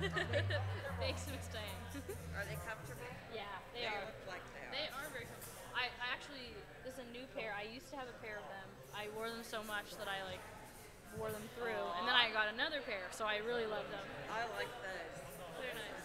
Thanks for staying. Are they comfortable? Yeah, they They are. look like they are. They are very comfortable. I actually, this is a new pair. I used to have a pair of them. I wore them so much that I like wore them through, and then I got another pair, so I really love them. I like those. They're nice.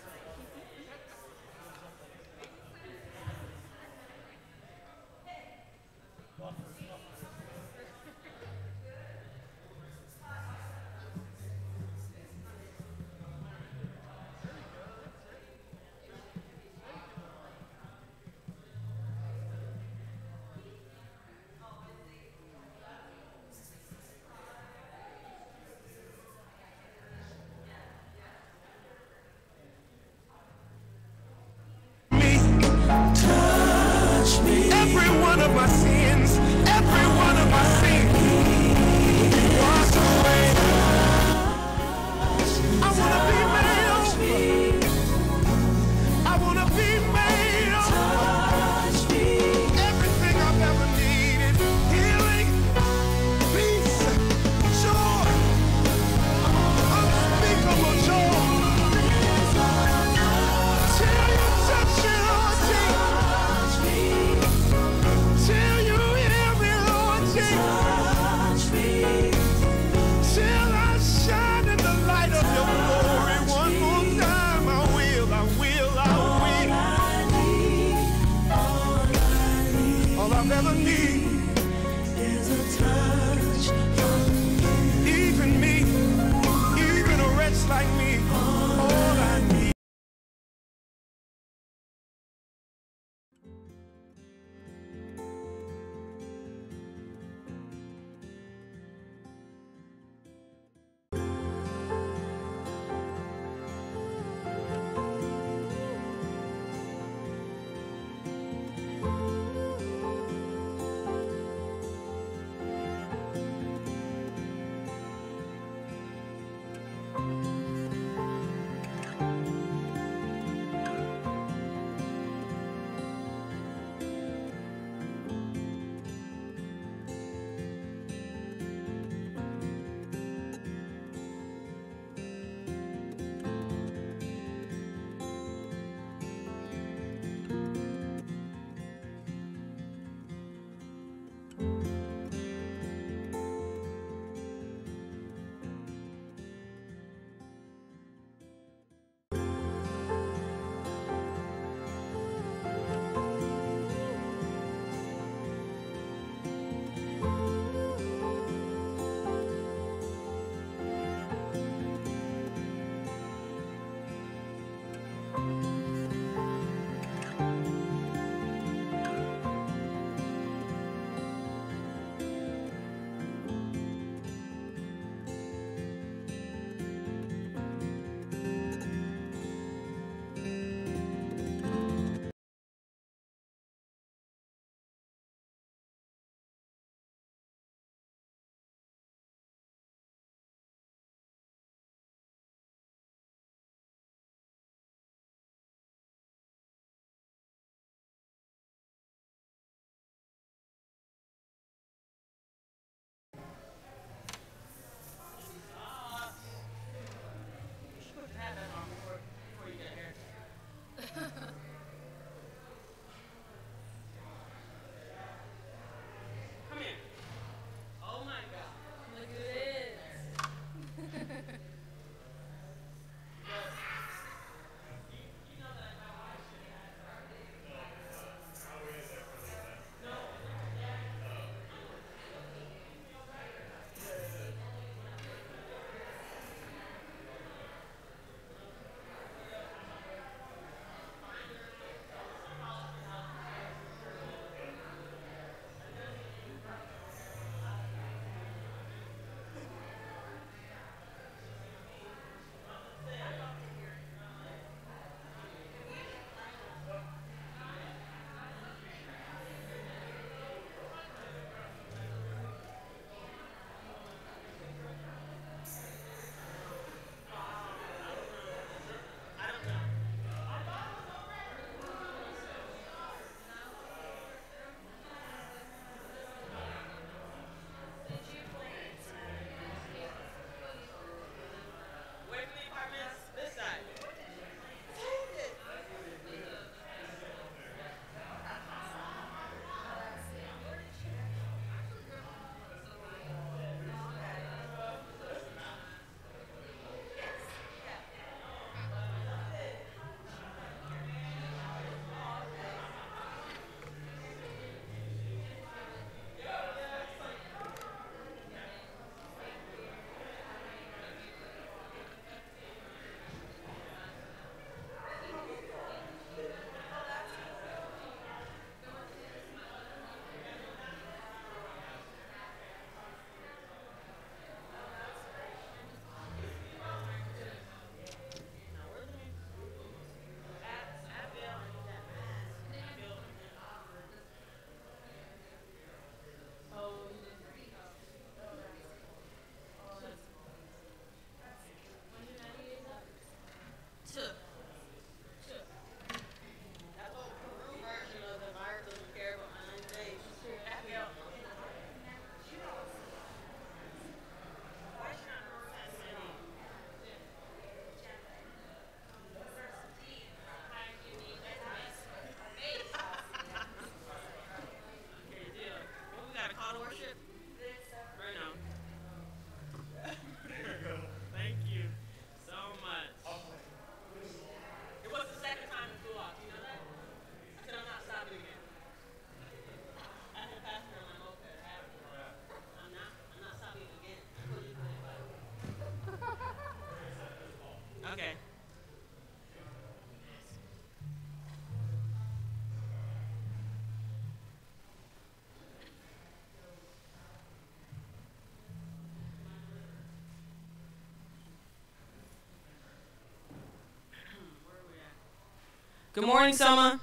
Good morning, Soma.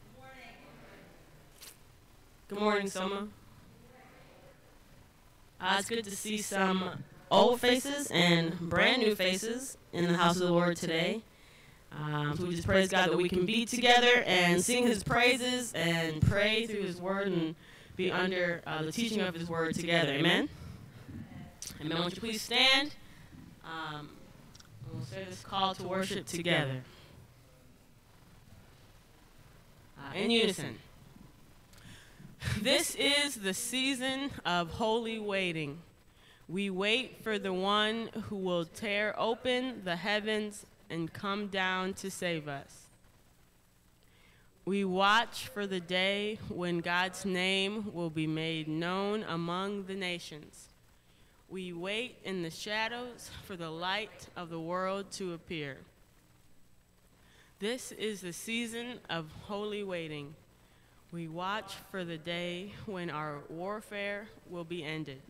Good morning, Soma. It's good to see some old faces and brand new faces in the house of the Lord today. So we just praise God that we can be together and sing His praises and pray through His Word and be under the teaching of His Word together. Amen? Amen. Won't you please stand? We'll say this call to worship together. In unison. This is the season of holy waiting. We wait for the one who will tear open the heavens and come down to save us. We watch for the day when God's name will be made known among the nations. We wait in the shadows for the light of the world to appear. This is the season of holy waiting. We watch for the day when our warfare will be ended.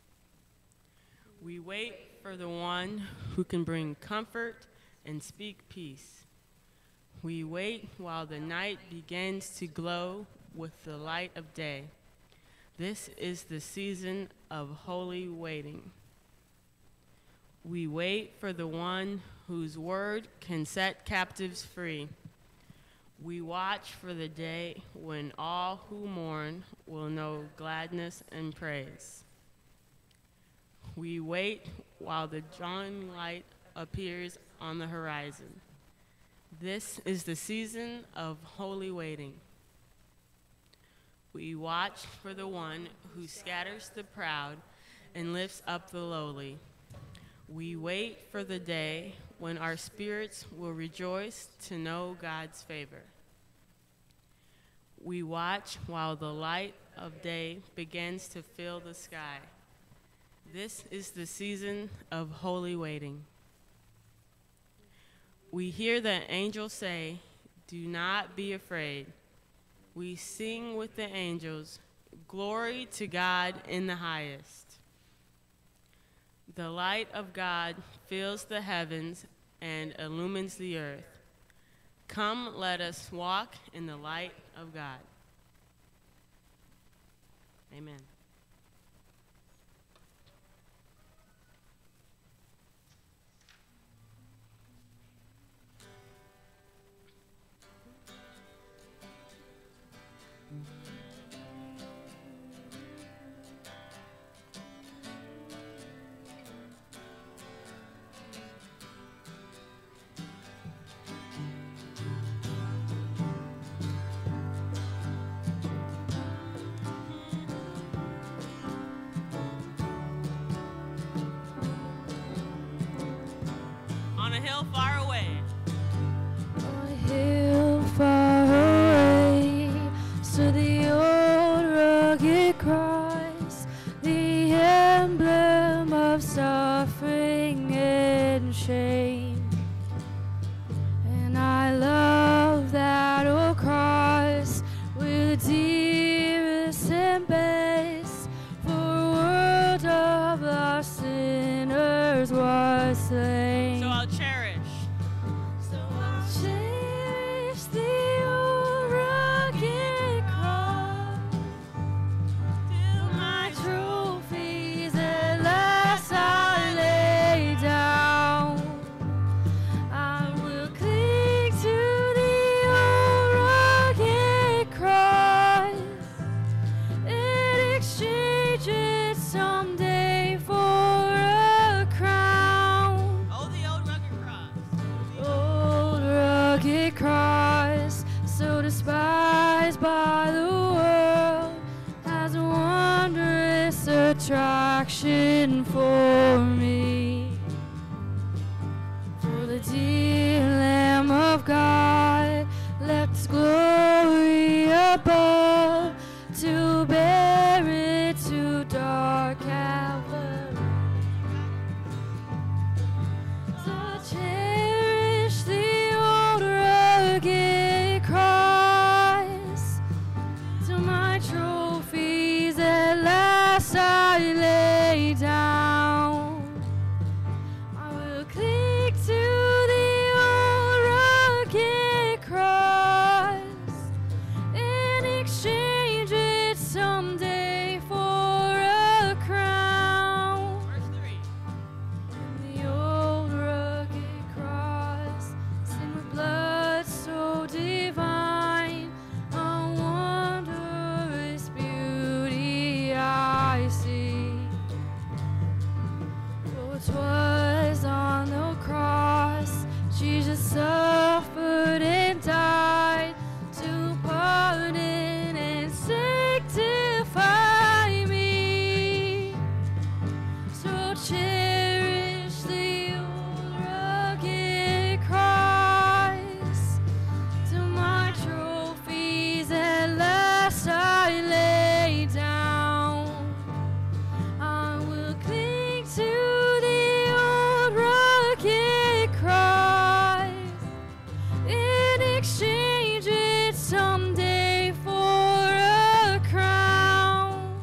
We wait for the one who can bring comfort and speak peace. We wait while the night begins to glow with the light of day. This is the season of holy waiting. We wait for the one whose word can set captives free. We watch for the day when all who mourn will know gladness and praise. We wait while the dawning light appears on the horizon. This is the season of holy waiting. We watch for the one who scatters the proud and lifts up the lowly. We wait for the day when our spirits will rejoice to know God's favor. We watch while the light of day begins to fill the sky. This is the season of holy waiting. We hear the angels say, "Do not be afraid." We sing with the angels, "Glory to God in the highest." The light of God fills the heavens and illumines the earth. Come, let us walk in the light of God. Amen. On a hill far away. On a hill far away, so the old rugged cross, the emblem of suffering and shame. And I love that old cross with dearest and best, for a world of lost sinners was slain. So I'll cherish. So I'll cherish the old rugged cross till my trophies at last I lay down. I will cling to the old rugged cross and exchange it someday for a crown. Oh, the old rugged cross. Old rugged cross, so despised by the world, has a wondrous attraction for me. For the dear Lamb of God left His glory above to bear it to dark Calvary. So cherish the old rugged cross till my trophies at last I lay down. Jesus suffered and died to pardon and sanctify me. So cherish the old rugged Christ. To my trophies at last I lay down. I will cling to the old rugged Christ and exchange it someday for a crown.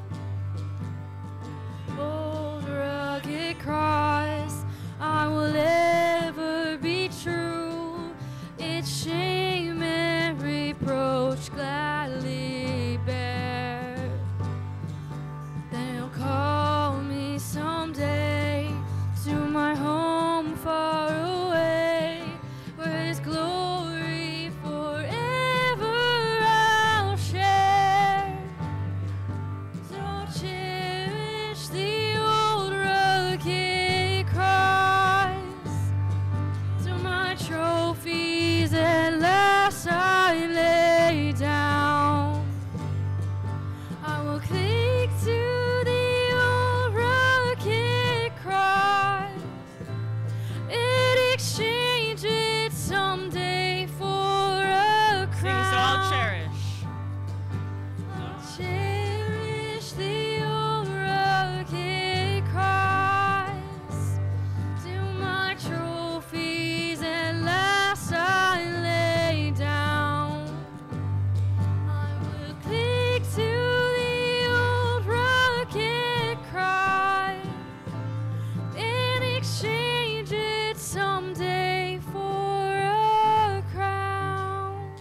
Old rugged Christ, I will ever be true. Its shame and reproach gladly bear. Then he'll call me someday to my home far away, where his glory forever I'll share. So cherish the old rugged Christ. To my trophies at last I lay down. I will cling to the old rugged Christ and exchange it someday for a Sing, crown. so I'll cherish. I'll cherish the old rugged Christ. To my trophies at last I lay down. I will cling to the old rugged Christ and exchange it someday for a crown.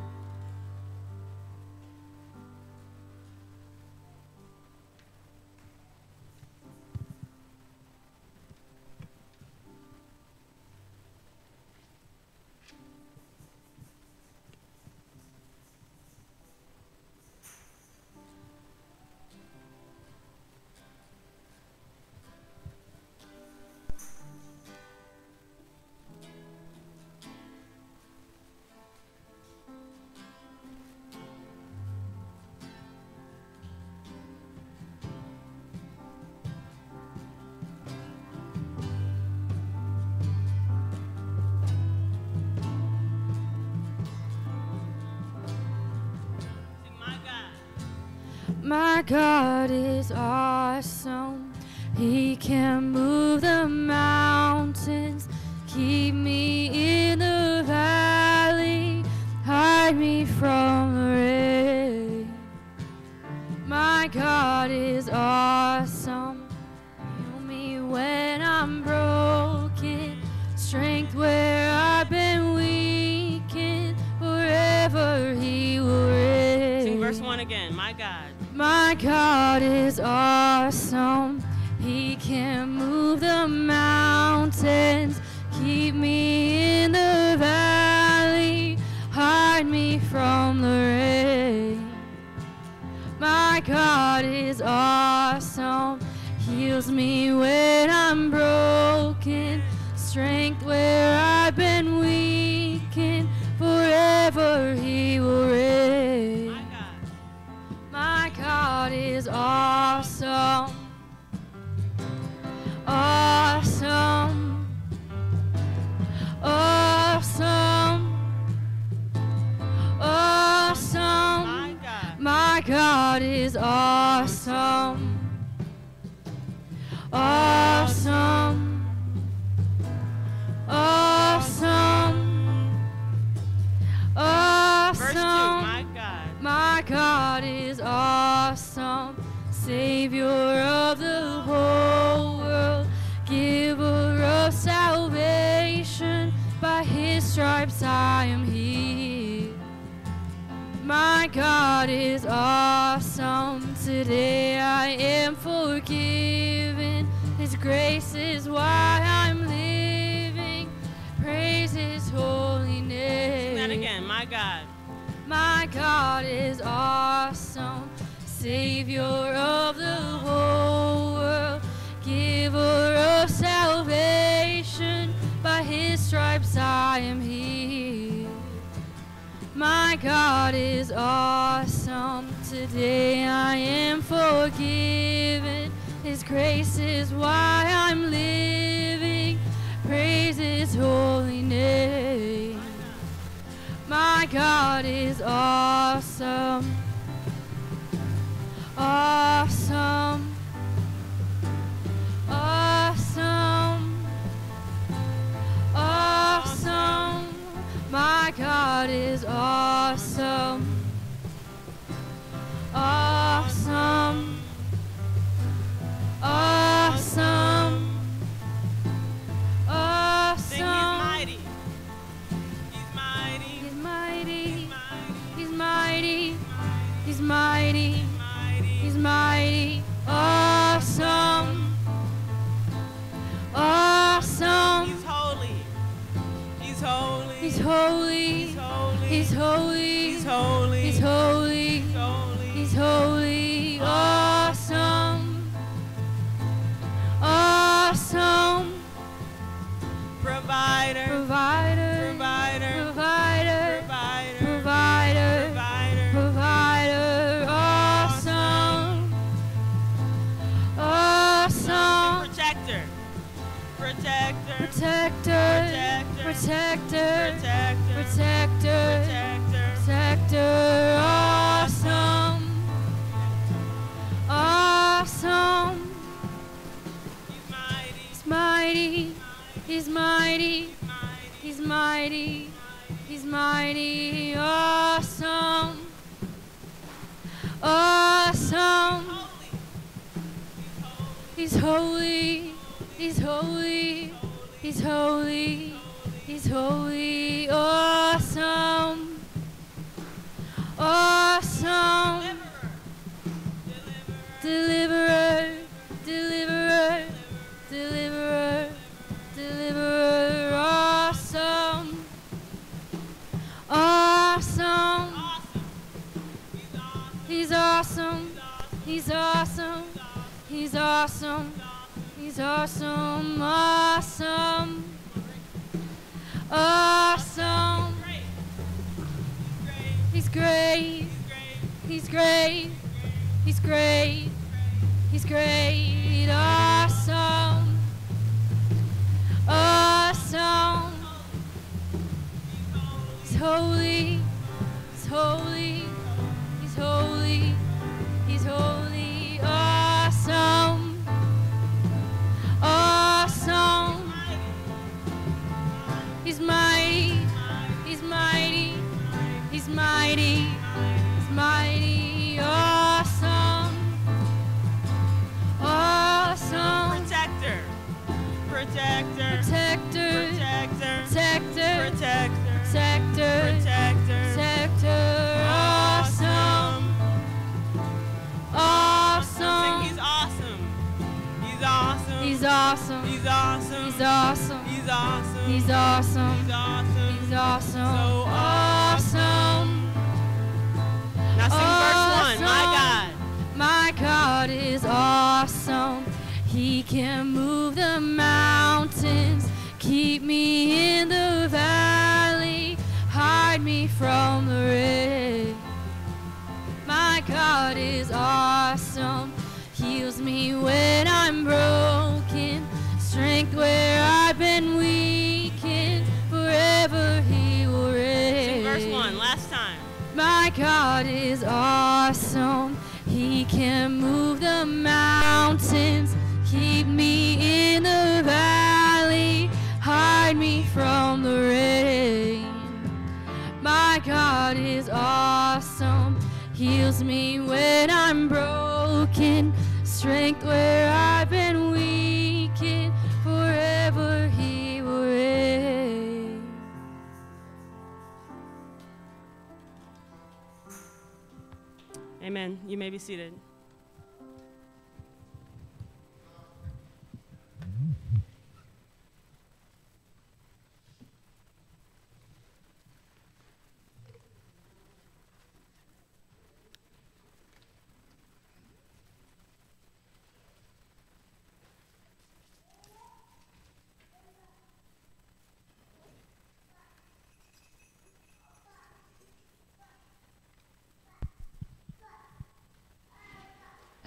Sing, my God. My God is awesome. He can move the mountains, keep me in the valley, hide me from the rain. My God is awesome. Heal me when I'm broken, strength where I've been weakened, forever He will reign. Sing verse 1 again. My God. My God is awesome. He can move the mountains, keep me in the valley, hide me from the rain. My God is awesome. Heals me when I'm broken, strength where I've been weakened, forever He will reign. My God. My God is awesome. Awesome. Awesome. Awesome. My God. My God is awesome. Awesome. Awesome. Verse 2. Awesome. My God. My God is awesome, Savior of the whole world, giver of salvation. By His stripes I am healed. My God is awesome. Today I am forgiven. His grace is why I'm living. Praise His holy name. Sing that again. My God. My God is awesome, Savior of the whole world, giver of salvation. By His his stripes I am healed. My God is awesome. Today I am forgiven. His grace is why I'm living. Praise his holy name. My God is awesome. Awesome. Awesome. Awesome. My God is awesome. Awesome. Awesome. Sing, Awesome. he's mighty. He's mighty. He's mighty. He's mighty. He's mighty. Awesome. Awesome. He's holy. He's holy. He's holy. He's holy. He's holy. He's holy. He's holy. He's holy. He's holy. Awesome. Awesome. Provider. Provider. Provider. Provider. Provider. Provider. Provider. Provider. Awesome. Awesome. Protector. Protector. Protector. Protector. Protector. Protector. Protector. Protector. Awesome. Awesome. He's mighty. He's mighty. He's mighty. He's mighty. Awesome. Awesome. He's holy. He's holy. He's holy. He's holy. Awesome. Awesome. Deliverer. Deliverer. Deliverer. Deliverer. Awesome. Awesome. He's awesome. He's awesome. He's awesome. He's awesome. Awesome. Awesome. He's great. He's great. He's great. He's great. Awesome. Awesome. He's holy. He's holy. He's holy. He's holy. Awesome. Awesome. He's mighty. He's mighty. He's mighty. He's mighty. Awesome. Awesome. Protector. Protector. Protector. Protector. Protector. Protector. Protector. Protector. Protector. Awesome. Awesome. He's awesome. He's awesome. He's awesome. He's awesome. He's awesome. He's awesome. He's awesome. He's awesome. He's awesome. So awesome. Now sing verse 1. My Awesome. God. My God is awesome. He can move the mountains, keep me in the valley, hide me from the rain. My God is awesome. Heals me when I'm broken, strength where I've been weakened, forever he will reign. Sing verse 1. Last time. My God is awesome. He can move the mountains, keep me in the valley, hide me from the rain. My God is awesome. Heals me when I'm broken, strength where I've been weakened, forever he will reign. Amen. You may be seated.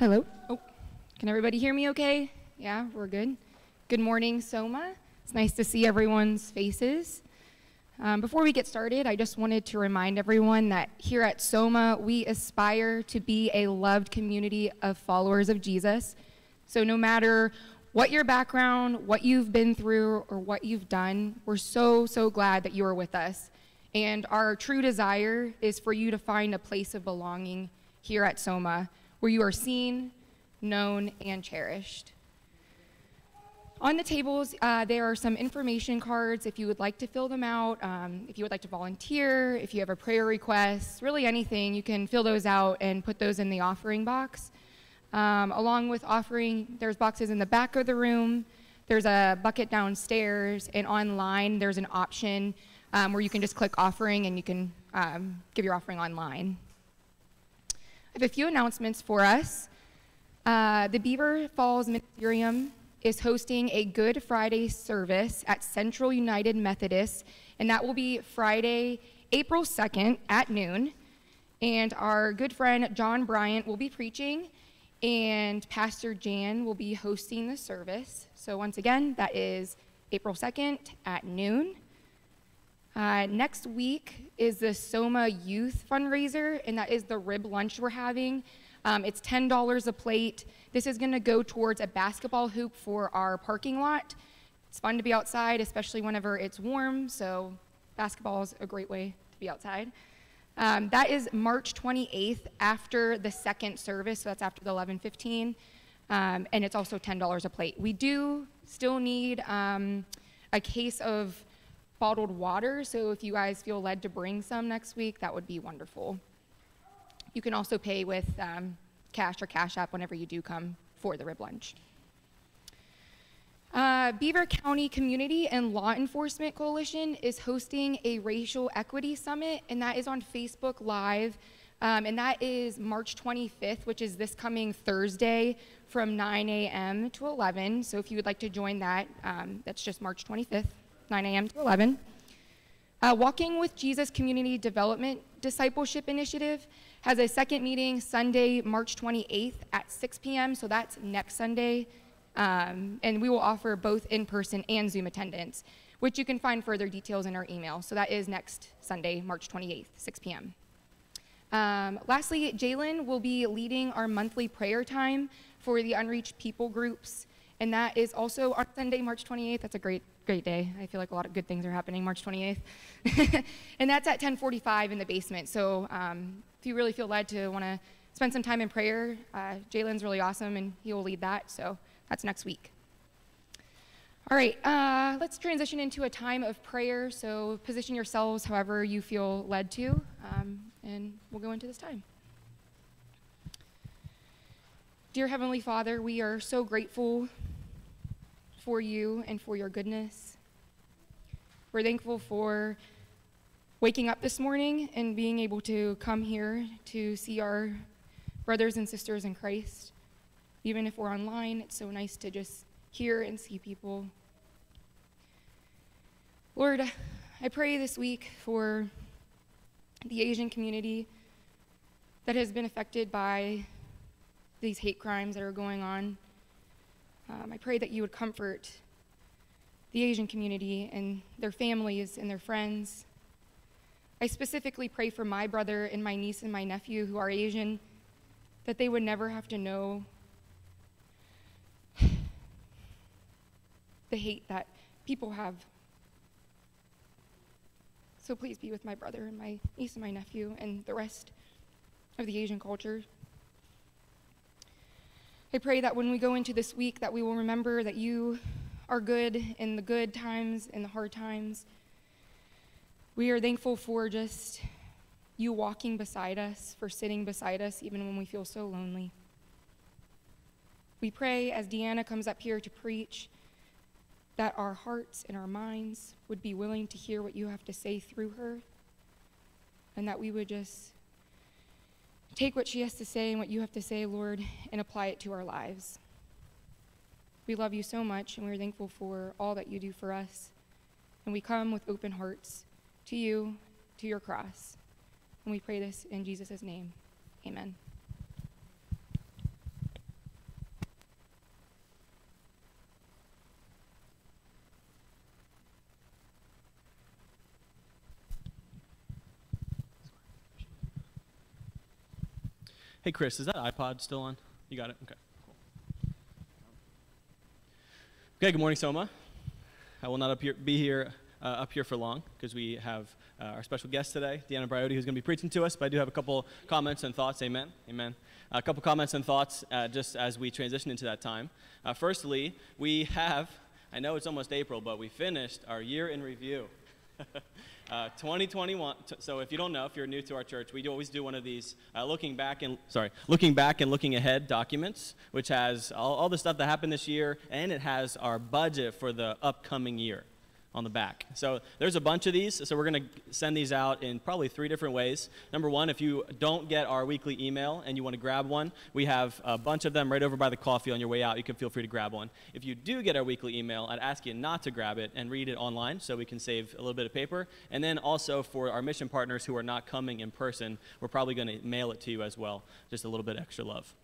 Hello. Oh, can everybody hear me okay? Yeah, we're good. Good morning, Soma. It's nice to see everyone's faces. Before we get started, I just wanted to remind everyone that here at Soma, we aspire to be a loved community of followers of Jesus. So no matter what your background, what you've been through, or what you've done, we're so glad that you are with us. And our true desire is for you to find a place of belonging here at Soma, where you are seen, known, and cherished. On the tables, there are some information cards if you would like to fill them out, if you would like to volunteer, if you have a prayer request, really anything, you can fill those out and put those in the offering box. Along with offering, there's boxes in the back of the room, there's a bucket downstairs, and online there's an option where you can just click offering and you can give your offering online. I have a few announcements for us. The Beaver Falls Ministerium is hosting a Good Friday service at Central United Methodist, and that will be Friday, April 2nd at noon. And our good friend John Bryant will be preaching, and Pastor Jan will be hosting the service. So once again, that is April 2nd at noon. Next week is the Soma Youth Fundraiser, and that is the rib lunch we're having. It's $10 a plate. This is gonna go towards a basketball hoop for our parking lot. It's fun to be outside, especially whenever it's warm, so basketball is a great way to be outside. That is March 28th after the second service, so that's after the 11:15, and it's also $10 a plate. We do still need a case of bottled water, so if you guys feel led to bring some next week, that would be wonderful. You can also pay with cash or Cash App whenever you do come for the rib lunch. Beaver County Community and Law Enforcement Coalition is hosting a racial equity summit, and that is on Facebook Live, and that is March 25th, which is this coming Thursday from 9 a.m. to 11. So if you would like to join that, that's just March 25th, 9 a.m. to 11. Walking with Jesus Community Development Discipleship Initiative has a second meeting Sunday, March 28th at 6 p.m., so that's next Sunday. And we will offer both in-person and Zoom attendance, which you can find further details in our email. So that is next Sunday, March 28th, 6 p.m. Lastly, Jalen will be leading our monthly prayer time for the unreached people groups, and that is also on Sunday, March 28th. That's a great day. I feel like a lot of good things are happening March 28th. And that's at 10:45 in the basement. So if you really feel led to want to spend some time in prayer, Jalen's really awesome, and he will lead that. So that's next week. All right, let's transition into a time of prayer. So position yourselves however you feel led to, and we'll go into this time. Dear Heavenly Father, we are so grateful for you and for your goodness. We're thankful for waking up this morning and being able to come here to see our brothers and sisters in Christ. Even if we're online, it's so nice to just hear and see people. Lord, I pray this week for the Asian community that has been affected by these hate crimes that are going on. I pray that you would comfort the Asian community and their families and their friends. I specifically pray for my brother and my niece and my nephew who are Asian, that they would never have to know the hate that people have. So please be with my brother and my niece and my nephew and the rest of the Asian culture. I pray that when we go into this week that we will remember that you are good in the good times and the hard times. We are thankful for just you walking beside us, for sitting beside us even when we feel so lonely. We pray as Deanna comes up here to preach that our hearts and our minds would be willing to hear what you have to say through her, and that we would just take what she has to say and what you have to say, Lord, and apply it to our lives. We love you so much, and we're thankful for all that you do for us. And we come with open hearts to you, to your cross. And we pray this in Jesus' name. Amen. Hey, Chris, is that iPod still on? You got it? Okay, cool. Okay, good morning, Soma. I will not be here up here for long because we have our special guest today, Deanna Briotti, who's going to be preaching to us. But I do have a couple comments and thoughts. Amen. Amen. A couple comments and thoughts just as we transition into that time. Firstly, we have, I know it's almost April, but we finished our year in review. 2021. So if you don't know, if you're new to our church, we always do one of these looking back and looking ahead documents, which has all the stuff that happened this year, and it has our budget for the upcoming year on the back. So there's a bunch of these, so we're going to send these out in probably 3 different ways. Number one, if you don't get our weekly email and you want to grab one, we have a bunch of them right over by the coffee on your way out. You can feel free to grab one. If you do get our weekly email, I'd ask you not to grab it and read it online so we can save a little bit of paper. And then also for our mission partners who are not coming in person, we're probably going to mail it to you as well. Just a little bit extra love.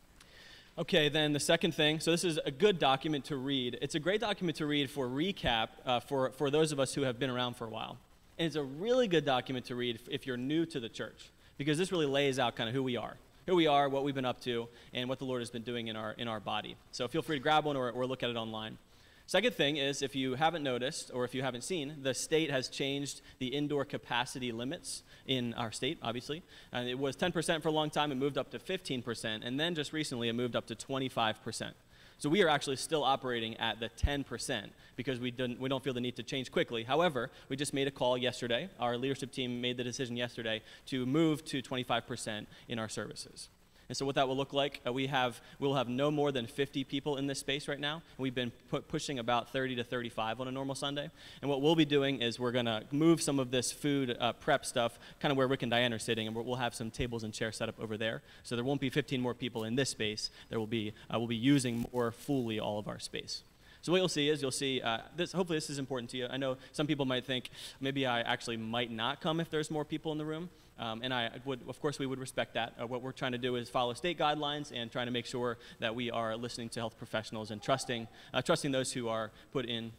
Okay, then the second thing, so this is a good document to read. It's a great document to read for recap for those of us who have been around for a while. And it's a really good document to read if you're new to the church, because this really lays out kind of who we are, what we've been up to, and what the Lord has been doing in our body. So feel free to grab one or look at it online. Second thing is, if you haven't noticed or if you haven't seen, the state has changed the indoor capacity limits in our state, obviously. And it was 10% for a long time. It moved up to 15%. And then just recently, it moved up to 25%. So we are actually still operating at the 10% because we don't feel the need to change quickly. However, we just made a call yesterday. Our leadership team made the decision yesterday to move to 25% in our services. And so what that will look like, we'll have no more than 50 people in this space right now. We've been pushing about 30 to 35 on a normal Sunday. And what we'll be doing is we're going to move some of this food prep stuff kind of where Rick and Diane are sitting, and we'll have some tables and chairs set up over there. So there won't be 15 more people in this space. We'll be using more fully all of our space. So what you'll see is this. Hopefully this is important to you. I know some people might think maybe I actually might not come if there's more people in the room. And of course, we would respect that. What we're trying to do is follow state guidelines and trying to make sure that we are listening to health professionals and trusting those who are put in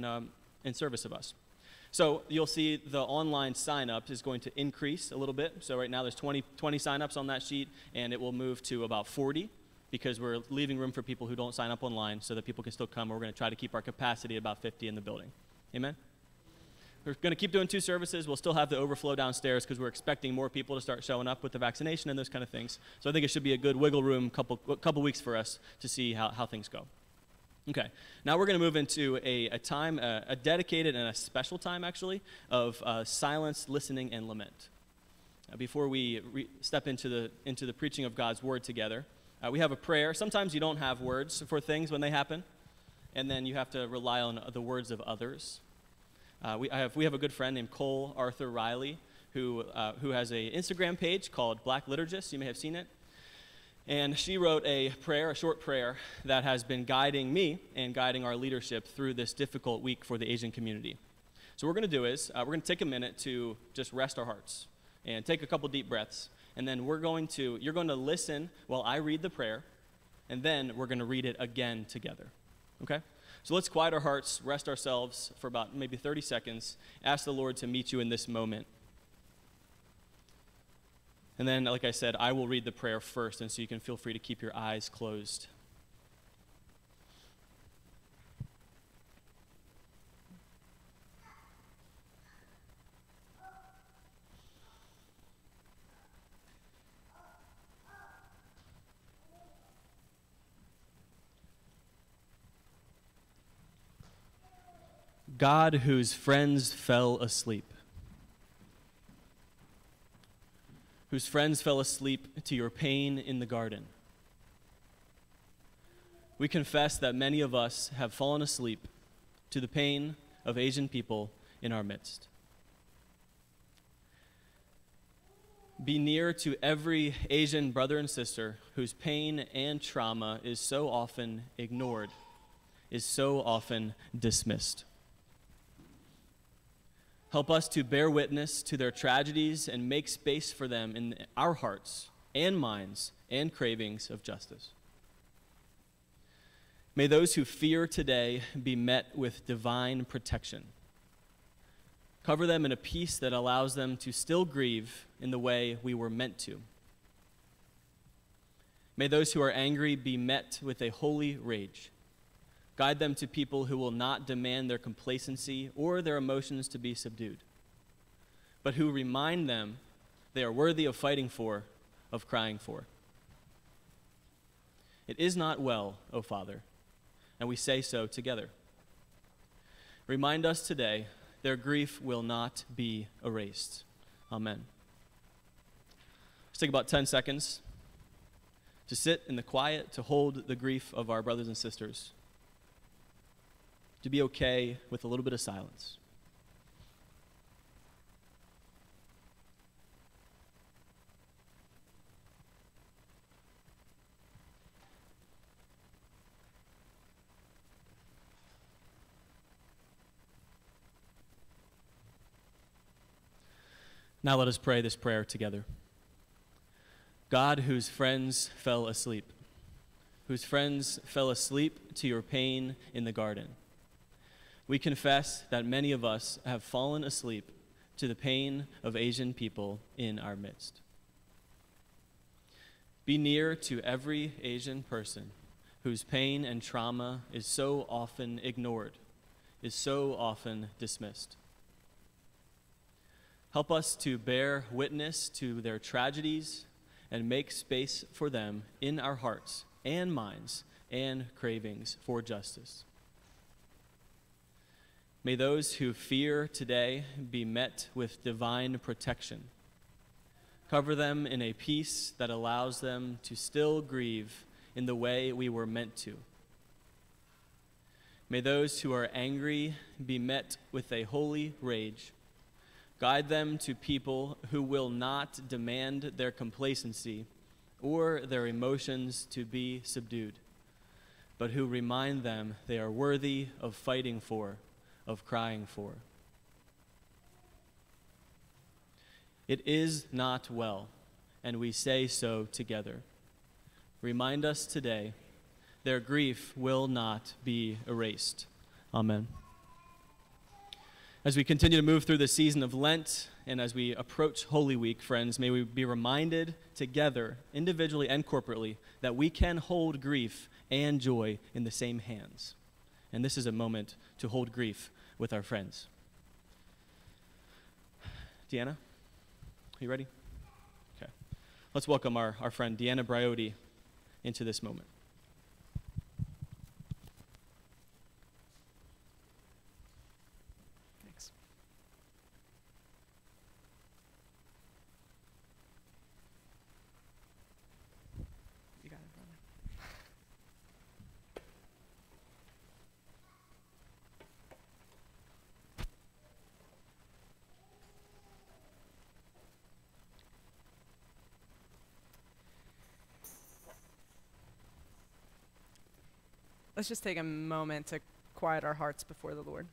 service of us. So you'll see the online sign-up is going to increase a little bit. So right now there's 20 sign-ups on that sheet, and it will move to about 40 because we're leaving room for people who don't sign up online so that people can still come. We're going to try to keep our capacity at about 50 in the building. Amen? We're going to keep doing 2 services. We'll still have the overflow downstairs because we're expecting more people to start showing up with the vaccination and those kind of things. So I think it should be a good wiggle room couple weeks for us to see how things go. Okay, now we're going to move into a time, a dedicated and a special time, actually, of silence, listening, and lament. Before we step into the preaching of God's Word together, we have a prayer. Sometimes you don't have words for things when they happen, and then you have to rely on the words of others. We have a good friend named Cole Arthur Riley who has an Instagram page called Black Liturgist. You may have seen it. And she wrote a short prayer that has been guiding me and guiding our leadership through this difficult week for the Asian community. So what we're going to do is we're going to take a minute to just rest our hearts and take a couple deep breaths. And then you're going to listen while I read the prayer, and then we're going to read it again together. Okay? So let's quiet our hearts, rest ourselves for about maybe 30 seconds, ask the Lord to meet you in this moment. And then, like I said, I will read the prayer first, and so you can feel free to keep your eyes closed. God, whose friends fell asleep. Whose friends fell asleep to your pain in the garden. We confess that many of us have fallen asleep to the pain of Asian people in our midst. Be near to every Asian brother and sister whose pain and trauma is so often ignored, is so often dismissed. Help us to bear witness to their tragedies and make space for them in our hearts and minds and cravings of justice. May those who fear today be met with divine protection. Cover them in a peace that allows them to still grieve in the way we were meant to. May those who are angry be met with a holy rage. Guide them to people who will not demand their complacency or their emotions to be subdued, but who remind them they are worthy of fighting for, of crying for. It is not well, O Father, and we say so together. Remind us today their grief will not be erased. Amen. Let's take about 10 seconds to sit in the quiet, to hold the grief of our brothers and sisters, to be okay with a little bit of silence. Now let us pray this prayer together. God, whose friends fell asleep to your pain in the garden, we confess that many of us have fallen asleep to the pain of Asian people in our midst. Be near to every Asian person whose pain and trauma is so often ignored, is so often dismissed. Help us to bear witness to their tragedies and make space for them in our hearts and minds and cravings for justice. May those who fear today be met with divine protection. Cover them in a peace that allows them to still grieve in the way we were meant to. May those who are angry be met with a holy rage. Guide them to people who will not demand their complacency or their emotions to be subdued, but who remind them they are worthy of fighting for, of crying for. It is not well, and we say so together. Remind us today, their grief will not be erased. Amen. As we continue to move through the season of Lent and as we approach Holy Week, friends, may we be reminded together, individually and corporately, that we can hold grief and joy in the same hands. And this is a moment to hold grief with our friends. Deanna, are you ready? Okay. Let's welcome our friend Deanna Briotti into this moment. Let's just take a moment to quiet our hearts before the Lord.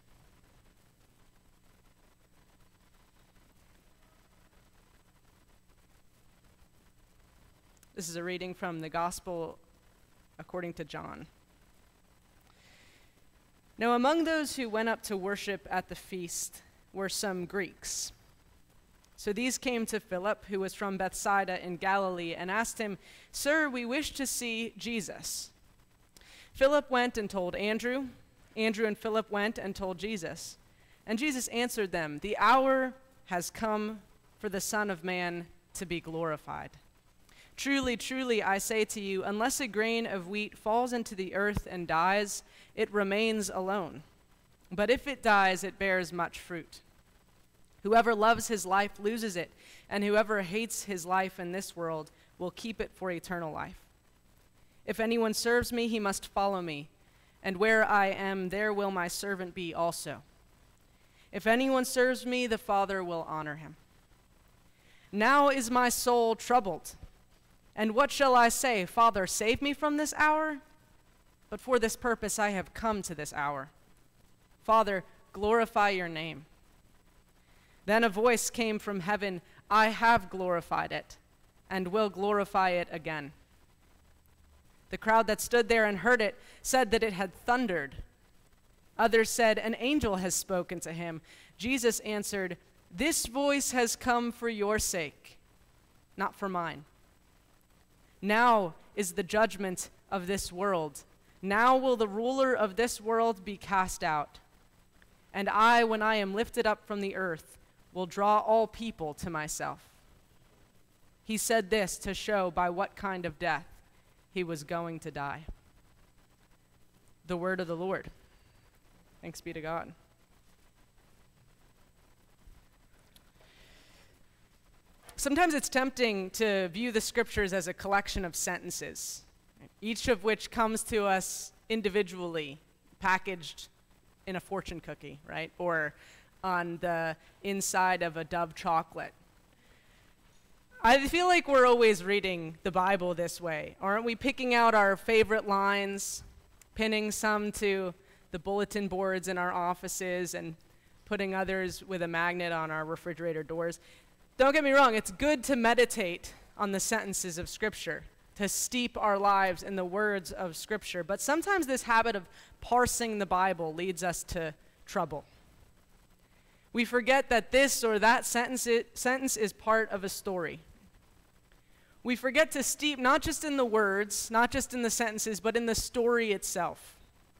This is a reading from the Gospel according to John. Now, among those who went up to worship at the feast were some Greeks. So these came to Philip, who was from Bethsaida in Galilee, and asked him, "Sir, we wish to see Jesus." Philip went and told Andrew. Andrew and Philip went and told Jesus. And Jesus answered them, "The hour has come for the Son of Man to be glorified. Truly, truly, I say to you, unless a grain of wheat falls into the earth and dies, it remains alone. But if it dies, it bears much fruit. Whoever loves his life loses it, and whoever hates his life in this world will keep it for eternal life. If anyone serves me, he must follow me, and where I am, there will my servant be also. If anyone serves me, the Father will honor him. Now is my soul troubled, and what shall I say? Father, save me from this hour? But for this purpose I have come to this hour. Father, glorify your name." Then a voice came from heaven, "I have glorified it, and will glorify it again." The crowd that stood there and heard it said that it had thundered. Others said, "An angel has spoken to him." Jesus answered, "This voice has come for your sake, not for mine. Now is the judgment of this world. Now will the ruler of this world be cast out. And I, when I am lifted up from the earth, will draw all people to myself." He said this to show by what kind of death he was going to die. The word of the Lord. Thanks be to God. Sometimes it's tempting to view the scriptures as a collection of sentences, each of which comes to us individually, packaged in a fortune cookie, right? Or on the inside of a Dove chocolate. I feel like we're always reading the Bible this way. Aren't we picking out our favorite lines, pinning some to the bulletin boards in our offices, and putting others with a magnet on our refrigerator doors? Don't get me wrong, it's good to meditate on the sentences of Scripture, to steep our lives in the words of Scripture. But sometimes this habit of parsing the Bible leads us to trouble. We forget that this or that sentence is part of a story. We forget to steep not just in the words, not just in the sentences, but in the story itself.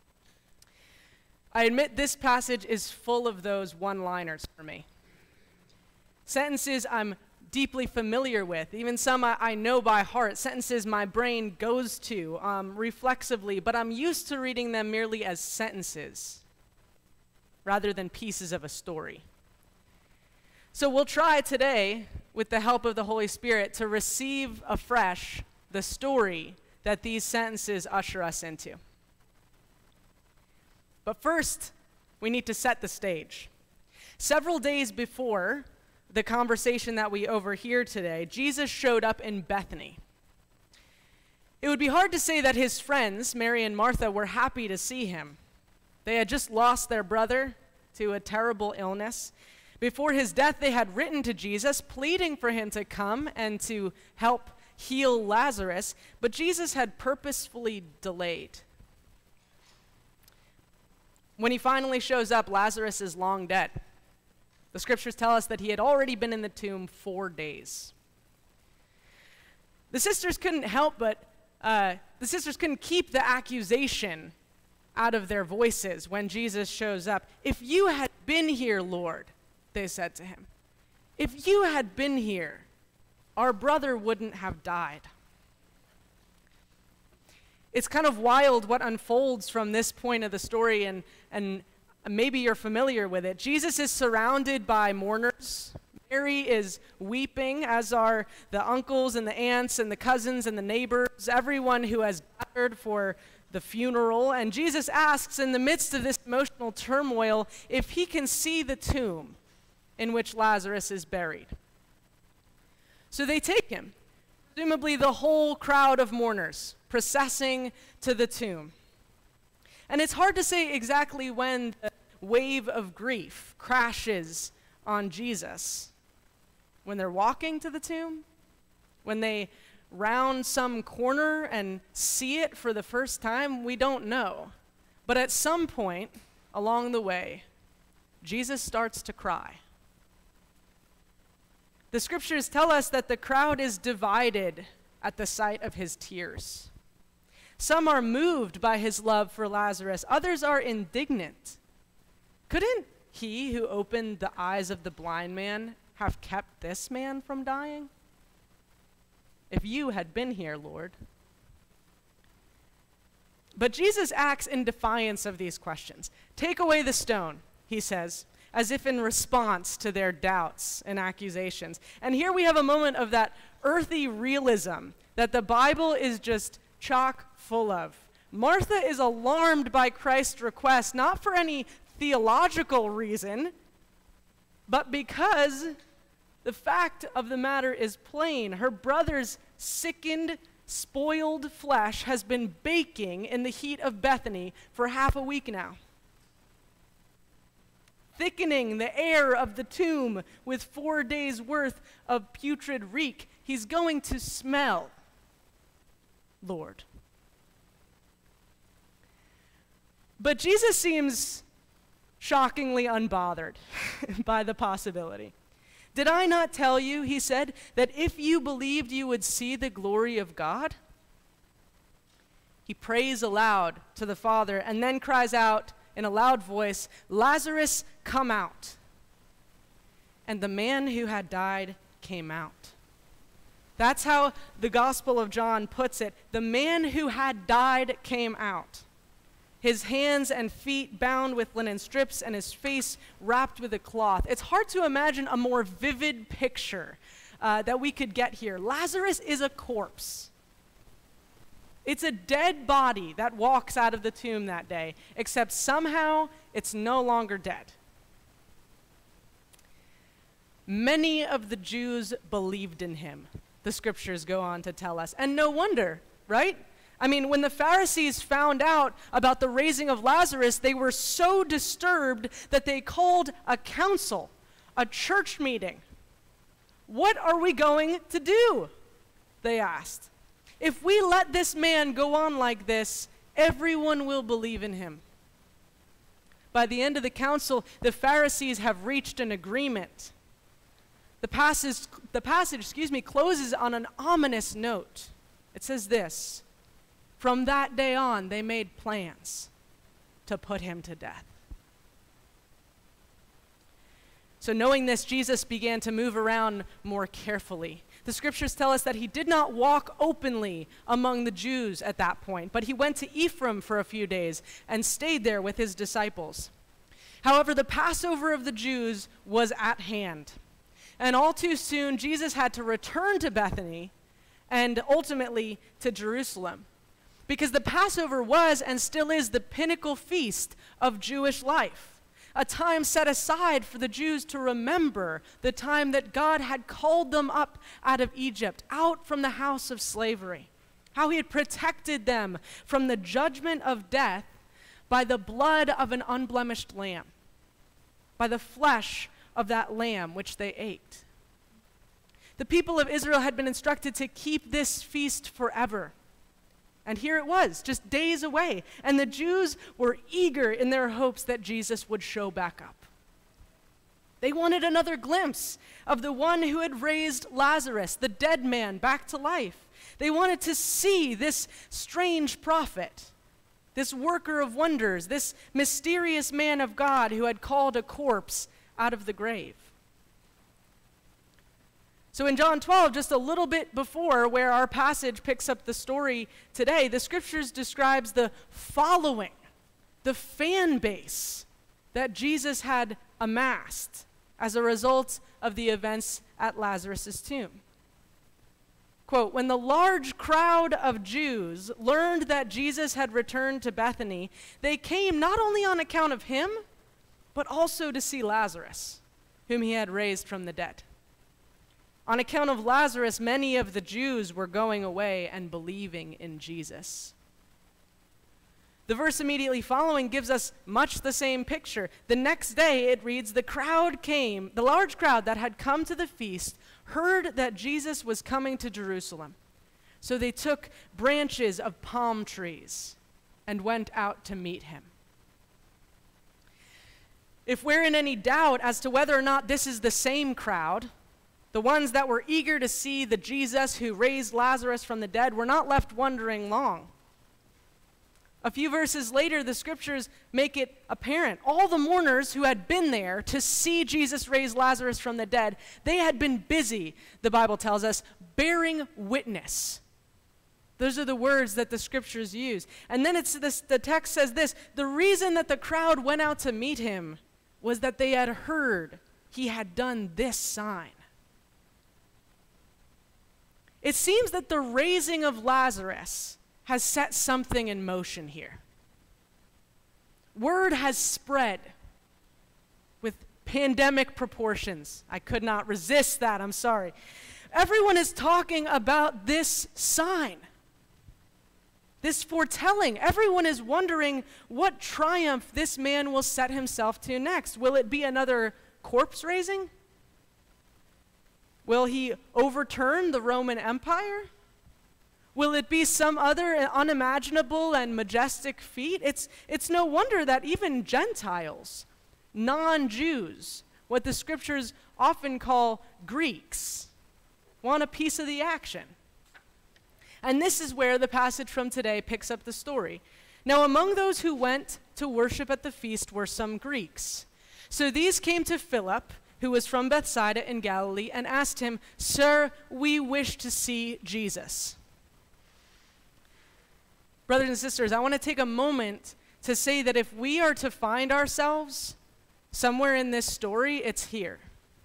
I admit this passage is full of those one-liners for me. Sentences I'm deeply familiar with, even some I know by heart, sentences my brain goes to reflexively, but I'm used to reading them merely as sentences rather than pieces of a story. So we'll try today, with the help of the Holy Spirit, to receive afresh the story that these sentences usher us into. But first, we need to set the stage. Several days before the conversation that we overhear today, Jesus showed up in Bethany. It would be hard to say that his friends, Mary and Martha, were happy to see him. They had just lost their brother to a terrible illness. Before his death, they had written to Jesus, pleading for him to come and to help heal Lazarus, but Jesus had purposefully delayed. When he finally shows up, Lazarus is long dead. The scriptures tell us that he had already been in the tomb 4 days. The sisters couldn't help but, the sisters couldn't keep the accusation out of their voices when Jesus shows up. "If you had been here, Lord," they said to him, "if you had been here, our brother wouldn't have died." It's kind of wild what unfolds from this point of the story, and maybe you're familiar with it. Jesus is surrounded by mourners. Mary is weeping, as are the uncles and the aunts and the cousins and the neighbors, everyone who has gathered for the funeral. And Jesus asks, in the midst of this emotional turmoil, if he can see the tomb in which Lazarus is buried. So they take him, presumably the whole crowd of mourners, processing to the tomb. And it's hard to say exactly when the wave of grief crashes on Jesus. When they're walking to the tomb? When they round some corner and see it for the first time? We don't know. But at some point along the way, Jesus starts to cry. The scriptures tell us that the crowd is divided at the sight of his tears. Some are moved by his love for Lazarus. Others are indignant. Couldn't he who opened the eyes of the blind man have kept this man from dying? If you had been here, Lord. But Jesus acts in defiance of these questions. "Take away the stone," he says, as if in response to their doubts and accusations. And here we have a moment of that earthy realism that the Bible is just chock full of. Martha is alarmed by Christ's request, not for any theological reason, but because the fact of the matter is plain. Her brother's sickened, spoiled flesh has been baking in the heat of Bethany for half a week now, thickening the air of the tomb with 4 days' worth of putrid reek. He's going to smell, Lord. But Jesus seems shockingly unbothered by the possibility. Did I not tell you, he said, that if you believed you would see the glory of God? He prays aloud to the Father and then cries out in a loud voice, Lazarus, come out. And the man who had died came out. That's how the Gospel of John puts it. The man who had died came out. His hands and feet bound with linen strips and his face wrapped with a cloth. It's hard to imagine a more vivid picture that we could get here. Lazarus is a corpse. It's a dead body that walks out of the tomb that day, except somehow it's no longer dead. Many of the Jews believed in him, the scriptures go on to tell us. And no wonder, right? I mean, when the Pharisees found out about the raising of Lazarus, they were so disturbed that they called a council, a church meeting. What are we going to do? They asked. If we let this man go on like this, everyone will believe in him. By the end of the council, the Pharisees have reached an agreement. The passage, closes on an ominous note. It says this, from that day on, they made plans to put him to death. So knowing this, Jesus began to move around more carefully. The scriptures tell us that he did not walk openly among the Jews at that point, but he went to Ephraim for a few days and stayed there with his disciples. However, the Passover of the Jews was at hand. And all too soon, Jesus had to return to Bethany and ultimately to Jerusalem. Because the Passover was and still is the pinnacle feast of Jewish life, a time set aside for the Jews to remember the time that God had called them up out of Egypt, out from the house of slavery, how he had protected them from the judgment of death by the blood of an unblemished lamb, by the flesh of that lamb which they ate. The people of Israel had been instructed to keep this feast forever. And here it was, just days away. And the Jews were eager in their hopes that Jesus would show back up. They wanted another glimpse of the one who had raised Lazarus, the dead man, back to life. They wanted to see this strange prophet, this worker of wonders, this mysterious man of God who had called a corpse out of the grave. So in John 12, just a little bit before where our passage picks up the story today, the scriptures describes the following, the fan base that Jesus had amassed as a result of the events at Lazarus' tomb. Quote, when the large crowd of Jews learned that Jesus had returned to Bethany, they came not only on account of him, but also to see Lazarus, whom he had raised from the dead. On account of Lazarus, many of the Jews were going away and believing in Jesus. The verse immediately following gives us much the same picture. The next day it reads, the large crowd that had come to the feast heard that Jesus was coming to Jerusalem. So they took branches of palm trees and went out to meet him. If we're in any doubt as to whether or not this is the same crowd, the ones that were eager to see the Jesus who raised Lazarus from the dead, were not left wondering long. A few verses later, the scriptures make it apparent. All the mourners who had been there to see Jesus raise Lazarus from the dead, they had been busy, the Bible tells us, bearing witness. Those are the words that the scriptures use. And then the text says this, the reason that the crowd went out to meet him was that they had heard he had done this sign. It seems that the raising of Lazarus has set something in motion here. Word has spread with pandemic proportions. I could not resist that, I'm sorry. Everyone is talking about this sign, this foretelling. Everyone is wondering what triumph this man will set himself to next. Will it be another corpse raising? Will he overturn the Roman Empire? Will it be some other unimaginable and majestic feat? It's no wonder that even Gentiles, non-Jews, what the scriptures often call Greeks, want a piece of the action. And this is where the passage from today picks up the story. Now, among those who went to worship at the feast were some Greeks. So these came to Philip, who was from Bethsaida in Galilee, and asked him, "Sir, we wish to see Jesus." Brothers and sisters, I want to take a moment to say that if we are to find ourselves somewhere in this story, it's here.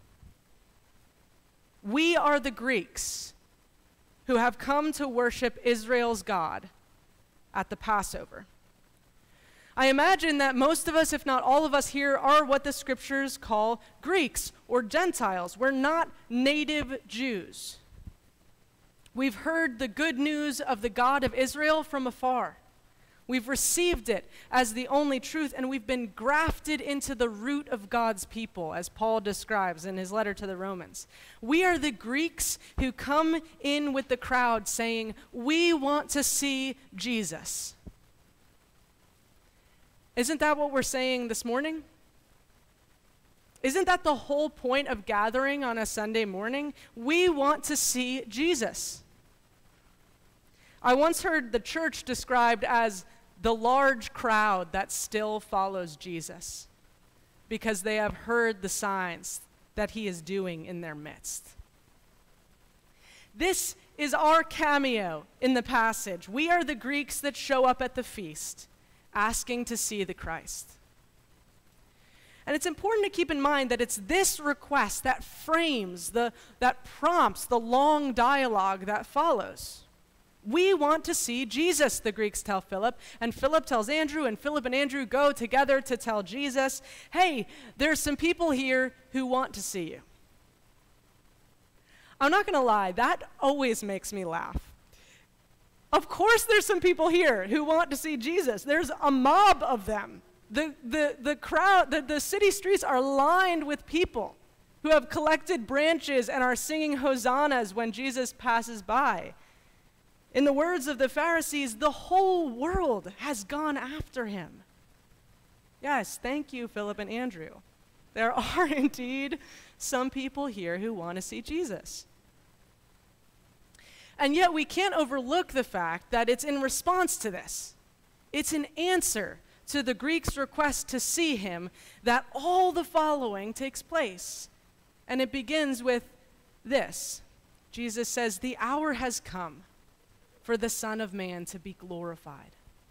We are the Greeks who have come to worship Israel's God at the Passover. I imagine that most of us, if not all of us here, are what the scriptures call Greeks or Gentiles. We're not native Jews. We've heard the good news of the God of Israel from afar. We've received it as the only truth, and we've been grafted into the root of God's people, as Paul describes in his letter to the Romans. We are the Greeks who come in with the crowd saying, "We want to see Jesus." Isn't that what we're saying this morning? Isn't that the whole point of gathering on a Sunday morning? We want to see Jesus. I once heard the church described as the large crowd that still follows Jesus because they have heard the signs that he is doing in their midst. This is our cameo in the passage. We are the Greeks that show up at the feast, asking to see the Christ. And it's important to keep in mind that it's this request that frames, that prompts the long dialogue that follows. We want to see Jesus, the Greeks tell Philip, and Philip tells Andrew, and Philip and Andrew go together to tell Jesus, "Hey, there's some people here who want to see you." I'm not going to lie, that always makes me laugh. Of course there's some people here who want to see Jesus. There's a mob of them. The crowd, the city streets are lined with people who have collected branches and are singing hosannas when Jesus passes by. In the words of the Pharisees, the whole world has gone after him. Yes, thank you, Philip and Andrew. There are indeed some people here who want to see Jesus. And yet we can't overlook the fact that it's in response to this. It's an answer to the Greeks' request to see him that all the following takes place. And it begins with this. Jesus says, "The hour has come for the Son of Man to be glorified."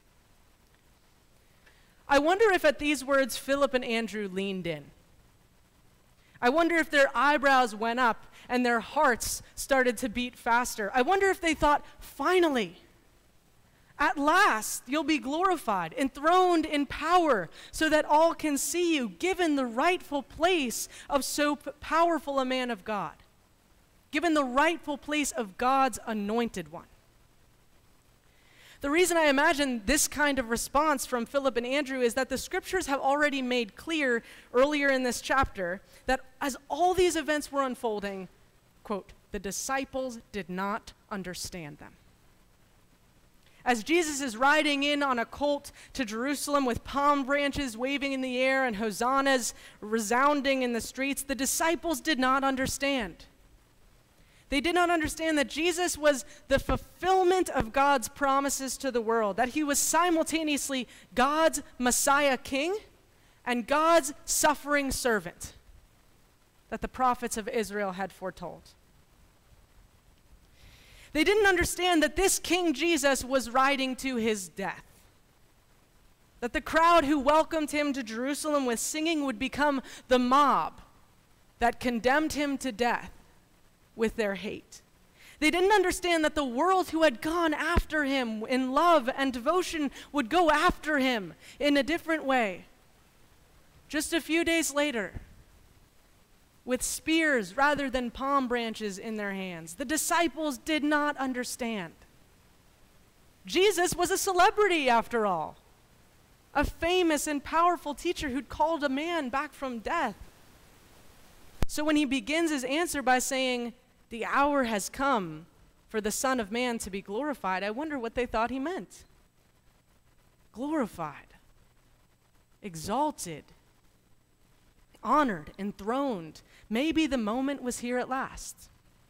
I wonder if at these words Philip and Andrew leaned in. I wonder if their eyebrows went up and their hearts started to beat faster. I wonder if they thought, finally, at last, you'll be glorified, enthroned in power, so that all can see you, given the rightful place of so powerful a man of God, given the rightful place of God's anointed one. The reason I imagine this kind of response from Philip and Andrew is that the scriptures have already made clear earlier in this chapter that as all these events were unfolding, quote, "the disciples did not understand them." As Jesus is riding in on a colt to Jerusalem with palm branches waving in the air and hosannas resounding in the streets, the disciples did not understand. They did not understand that Jesus was the fulfillment of God's promises to the world, that he was simultaneously God's Messiah King and God's suffering servant that the prophets of Israel had foretold. They didn't understand that this King Jesus was riding to his death, that the crowd who welcomed him to Jerusalem with singing would become the mob that condemned him to death with their hate. They didn't understand that the world who had gone after him in love and devotion would go after him in a different way. Just a few days later, with spears rather than palm branches in their hands. The disciples did not understand. Jesus was a celebrity, after all, a famous and powerful teacher who'd called a man back from death. So when he begins his answer by saying, "The hour has come for the Son of Man to be glorified," I wonder what they thought he meant. Glorified, exalted, honored, enthroned. Maybe the moment was here at last.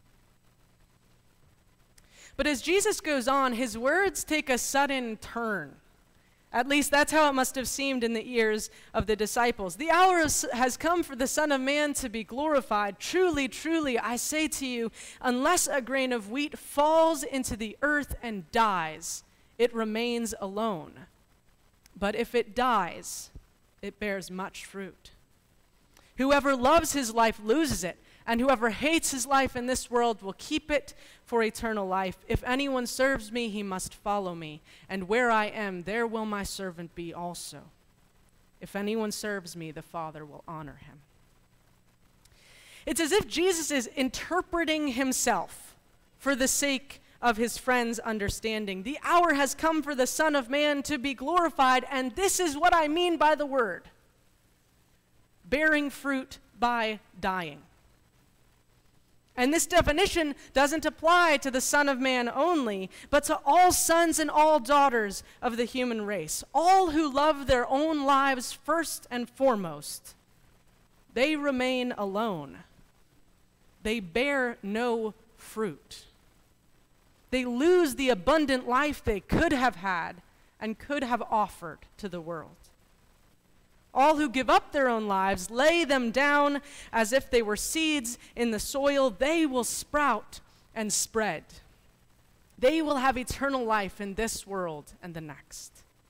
But as Jesus goes on, his words take a sudden turn. At least that's how it must have seemed in the ears of the disciples. The hour has come for the Son of Man to be glorified. Truly, truly, I say to you, unless a grain of wheat falls into the earth and dies, it remains alone. But if it dies, it bears much fruit. Whoever loves his life loses it, and whoever hates his life in this world will keep it for eternal life. If anyone serves me, he must follow me, and where I am, there will my servant be also. If anyone serves me, the Father will honor him. It's as if Jesus is interpreting himself for the sake of his friends' understanding. The hour has come for the Son of Man to be glorified, and this is what I mean by the word: bearing fruit by dying. And this definition doesn't apply to the Son of Man only, but to all sons and all daughters of the human race, all who love their own lives first and foremost. They remain alone. They bear no fruit. They lose the abundant life they could have had and could have offered to the world. All who give up their own lives, lay them down as if they were seeds in the soil, they will sprout and spread. They will have eternal life in this world and the next.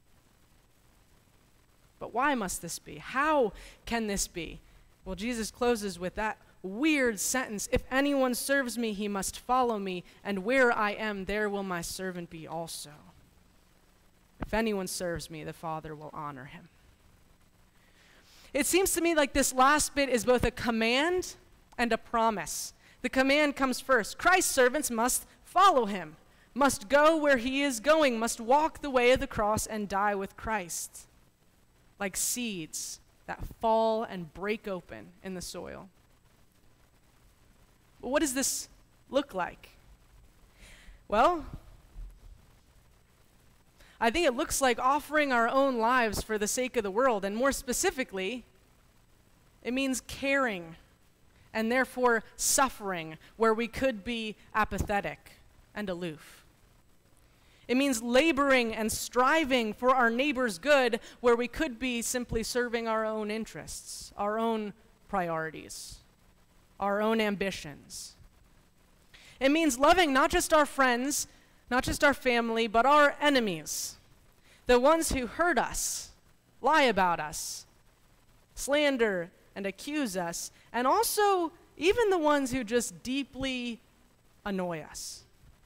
But why must this be? How can this be? Well, Jesus closes with that weird sentence: if anyone serves me, he must follow me, and where I am, there will my servant be also. If anyone serves me, the Father will honor him. It seems to me like this last bit is both a command and a promise. The command comes first. Christ's servants must follow him, must go where he is going, must walk the way of the cross and die with Christ, like seeds that fall and break open in the soil. But what does this look like? Well, I think it looks like offering our own lives for the sake of the world, and more specifically, it means caring and therefore suffering where we could be apathetic and aloof. It means laboring and striving for our neighbor's good where we could be simply serving our own interests, our own priorities, our own ambitions. It means loving not just our friends, not just our family, but our enemies, the ones who hurt us, lie about us, slander and accuse us, and also even the ones who just deeply annoy us.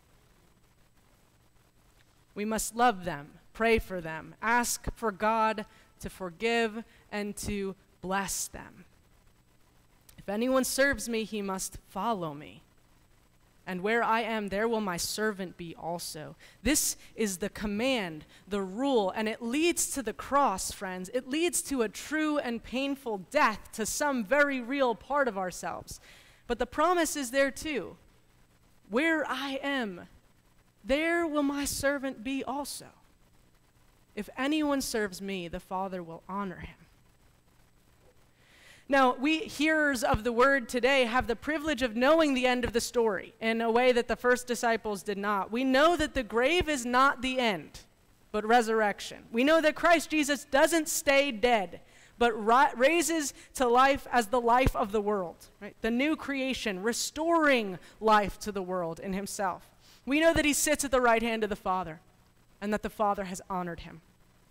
We must love them, pray for them, ask for God to forgive and to bless them. If anyone serves me, he must follow me. And where I am, there will my servant be also. This is the command, the rule, and it leads to the cross, friends. It leads to a true and painful death to some very real part of ourselves. But the promise is there too. Where I am, there will my servant be also. If anyone serves me, the Father will honor him. Now, we hearers of the word today have the privilege of knowing the end of the story in a way that the first disciples did not. We know that the grave is not the end, but resurrection. We know that Christ Jesus doesn't stay dead, but raises to life as the life of the world, right? The new creation, restoring life to the world in himself. We know that he sits at the right hand of the Father and that the Father has honored him.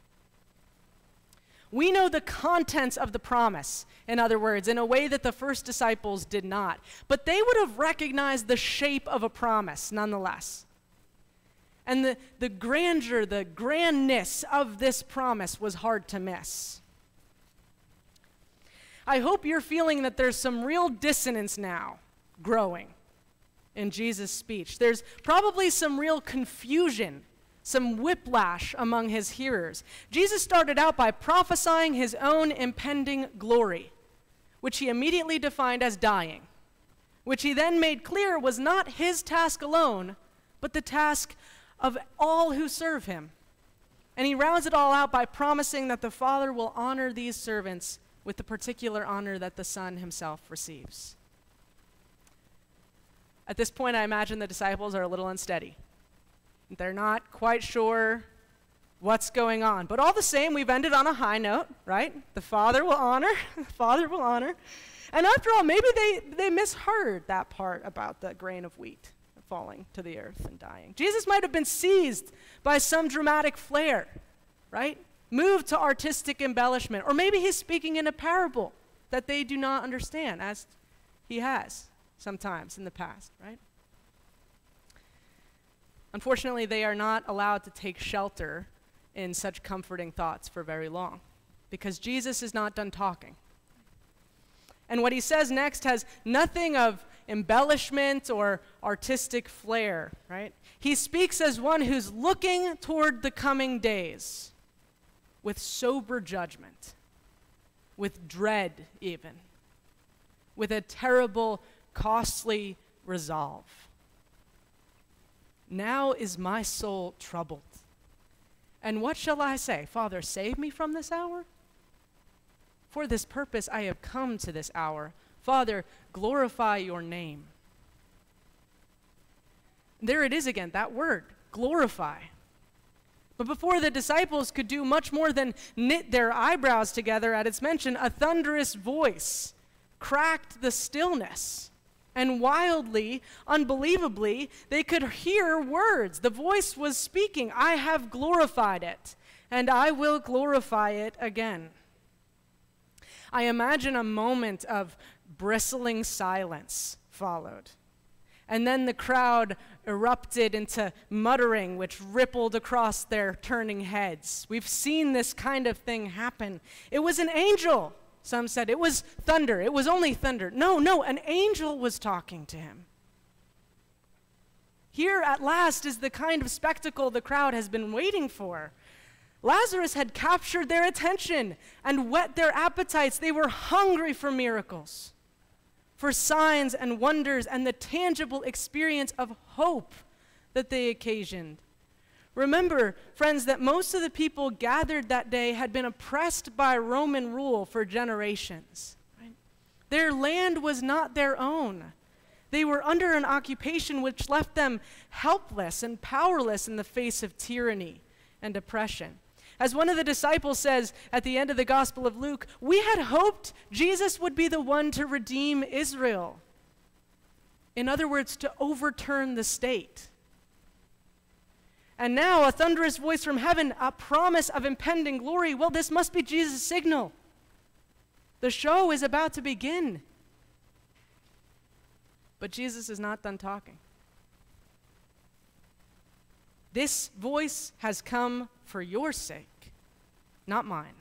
We know the contents of the promise, in other words, in a way that the first disciples did not. But they would have recognized the shape of a promise nonetheless. And the grandeur, the grandness of this promise was hard to miss. I hope you're feeling that there's some real dissonance now growing in Jesus' speech. There's probably some real confusion, some whiplash among his hearers. Jesus started out by prophesying his own impending glory, which he immediately defined as dying, which he then made clear was not his task alone, but the task of all who serve him. And he rounds it all out by promising that the Father will honor these servants with the particular honor that the Son himself receives. At this point, I imagine the disciples are a little unsteady. They're not quite sure what's going on. But all the same, we've ended on a high note, right? The Father will honor. The Father will honor. And after all, maybe they misheard that part about the grain of wheat falling to the earth and dying. Jesus might have been seized by some dramatic flair, right? Moved to artistic embellishment. Or maybe he's speaking in a parable that they do not understand, as he has sometimes in the past, right? Unfortunately, they are not allowed to take shelter in such comforting thoughts for very long, because Jesus is not done talking. And what he says next has nothing of embellishment or artistic flair, right? He speaks as one who's looking toward the coming days with sober judgment, with dread even, with a terrible, costly resolve. Now is my soul troubled. And what shall I say? Father, save me from this hour? For this purpose I have come to this hour. Father, glorify your name. There it is again, that word, glorify. But before the disciples could do much more than knit their eyebrows together at its mention, a thunderous voice cracked the stillness. And wildly, unbelievably, they could hear words. The voice was speaking. I have glorified it, and I will glorify it again. I imagine a moment of bristling silence followed. And then the crowd erupted into muttering, which rippled across their turning heads. We've seen this kind of thing happen. It was an angel. Some said it was thunder. It was only thunder. No, an angel was talking to him. Here at last is the kind of spectacle the crowd has been waiting for. Lazarus had captured their attention and whet their appetites. They were hungry for miracles, for signs and wonders, and the tangible experience of hope that they occasioned. Remember, friends, that most of the people gathered that day had been oppressed by Roman rule for generations. Right? Their land was not their own. They were under an occupation which left them helpless and powerless in the face of tyranny and oppression. As one of the disciples says at the end of the Gospel of Luke, we had hoped Jesus would be the one to redeem Israel. In other words, to overturn the state. And now a thunderous voice from heaven, a promise of impending glory. Well, this must be Jesus' signal. The show is about to begin. But Jesus is not done talking. This voice has come for your sake, not mine.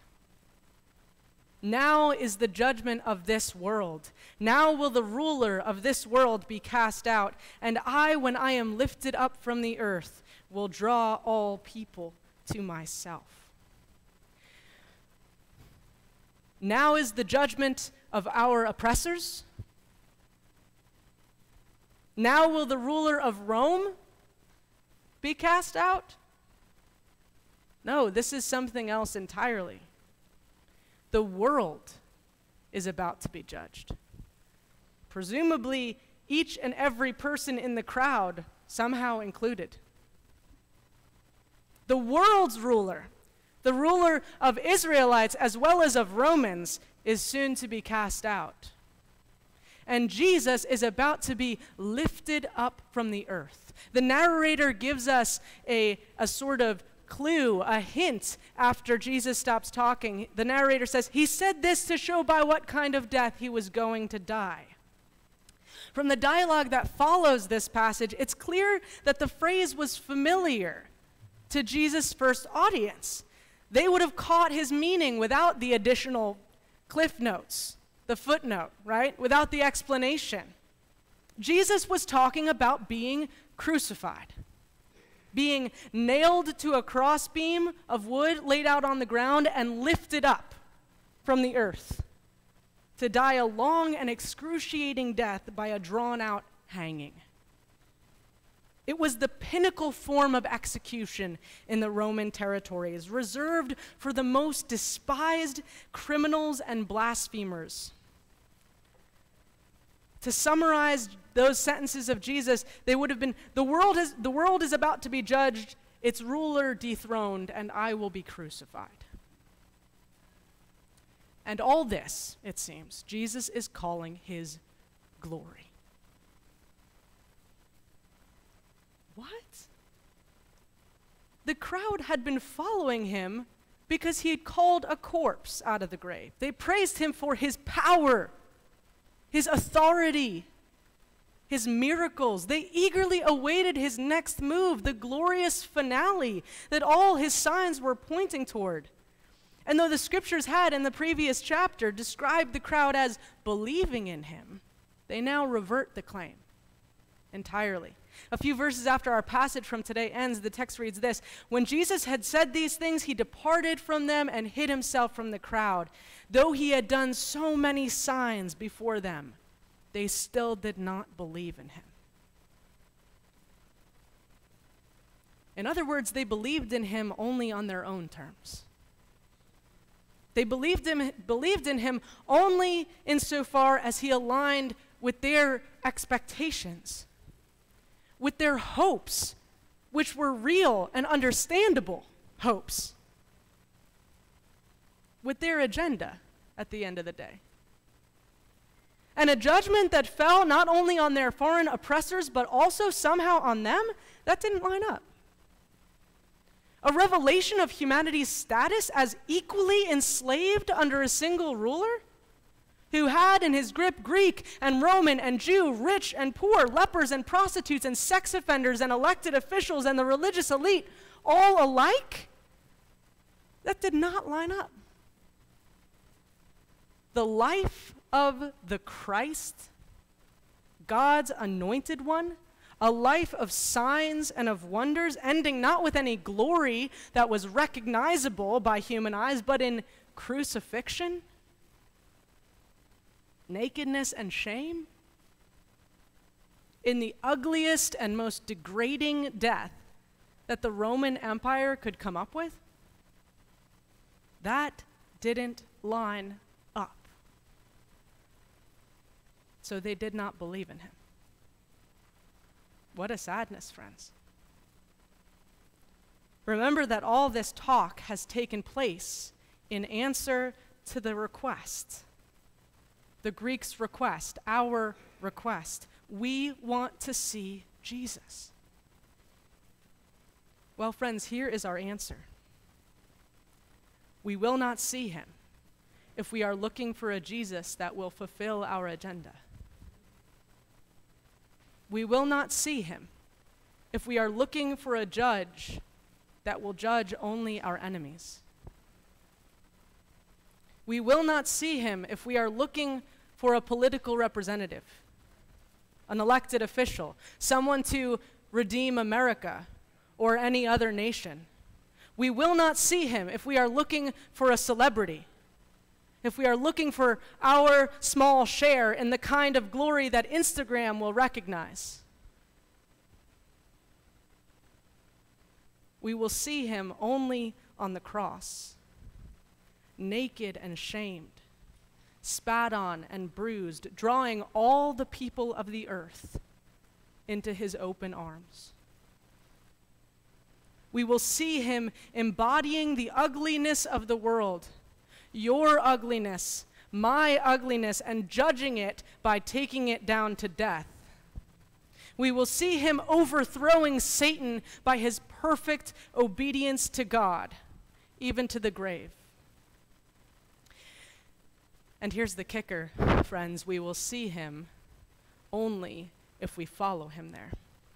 Now is the judgment of this world. Now will the ruler of this world be cast out, and I, when I am lifted up from the earth, will draw all people to myself. Now is the judgment of our oppressors. Now will the ruler of Rome be cast out? No, this is something else entirely. The world is about to be judged. Presumably, each and every person in the crowd somehow included. The world's ruler, the ruler of Israelites as well as of Romans, is soon to be cast out. And Jesus is about to be lifted up from the earth. The narrator gives us a sort of clue, a hint after Jesus stops talking. The narrator says, he said this to show by what kind of death he was going to die. From the dialogue that follows this passage, it's clear that the phrase was familiar to Jesus' first audience. They would have caught his meaning without the additional cliff notes, the footnote, right? Without the explanation. Jesus was talking about being crucified, being nailed to a crossbeam of wood laid out on the ground and lifted up from the earth to die a long and excruciating death by a drawn-out hanging. It was the pinnacle form of execution in the Roman territories, reserved for the most despised criminals and blasphemers. To summarize those sentences of Jesus, they would have been, the world is about to be judged, its ruler dethroned, and I will be crucified. And all this, it seems, Jesus is calling his glory. What? The crowd had been following him because he had called a corpse out of the grave. They praised him for his power, his authority, his miracles. They eagerly awaited his next move, the glorious finale that all his signs were pointing toward. And though the scriptures had in the previous chapter described the crowd as believing in him, they now revert the claim entirely. A few verses after our passage from today ends, the text reads this: "When Jesus had said these things, he departed from them and hid himself from the crowd. Though he had done so many signs before them, they still did not believe in him." In other words, they believed in him only on their own terms. They believed in him only insofar as he aligned with their expectations, with their hopes, which were real and understandable hopes, with their agenda at the end of the day. And a judgment that fell not only on their foreign oppressors, but also somehow on them, that didn't line up. A revelation of humanity's status as equally enslaved under a single ruler who had in his grip Greek and Roman and Jew, rich and poor, lepers and prostitutes and sex offenders and elected officials and the religious elite, all alike, that did not line up. The life of the Christ, God's anointed one, a life of signs and of wonders, ending not with any glory that was recognizable by human eyes, but in crucifixion, nakedness, and shame, in the ugliest and most degrading death that the Roman Empire could come up with, that didn't line up. So they did not believe in him. What a sadness, friends. Remember that all this talk has taken place in answer to the request. The Greeks' request, our request. We want to see Jesus. Well, friends, here is our answer. We will not see him if we are looking for a Jesus that will fulfill our agenda. We will not see him if we are looking for a judge that will judge only our enemies. We will not see him if we are looking for a political representative, an elected official, someone to redeem America or any other nation. We will not see him if we are looking for a celebrity, if we are looking for our small share in the kind of glory that Instagram will recognize. We will see him only on the cross, naked and shamed, spat on and bruised, drawing all the people of the earth into his open arms. We will see him embodying the ugliness of the world, your ugliness, my ugliness, and judging it by taking it down to death. We will see him overthrowing Satan by his perfect obedience to God, even to the grave. And here's the kicker, friends, we will see him only if we follow him there.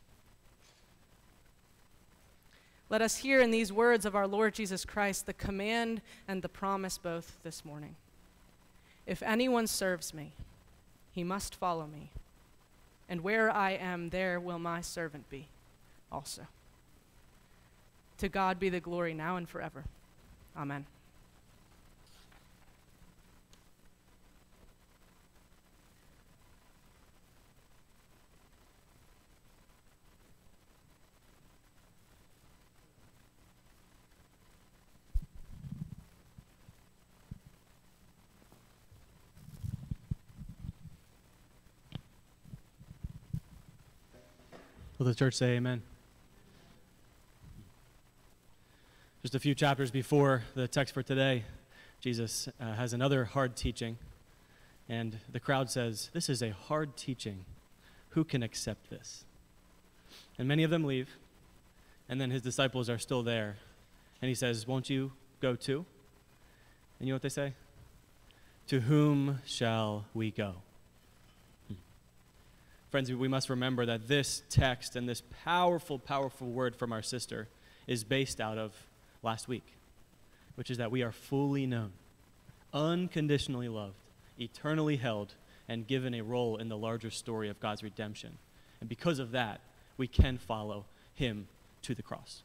Let us hear in these words of our Lord Jesus Christ the command and the promise both this morning. If anyone serves me, he must follow me, and where I am, there will my servant be also. To God be the glory now and forever. Amen. Will the church say amen? Just a few chapters before the text for today, Jesus has another hard teaching, and the crowd says, "This is a hard teaching. Who can accept this?" And many of them leave, and then his disciples are still there, and he says, "Won't you go too?" And you know what they say? "To whom shall we go?" Friends, we must remember that this text and this powerful, powerful word from our sister is based out of last week, which is that we are fully known, unconditionally loved, eternally held, and given a role in the larger story of God's redemption. And because of that, we can follow him to the cross.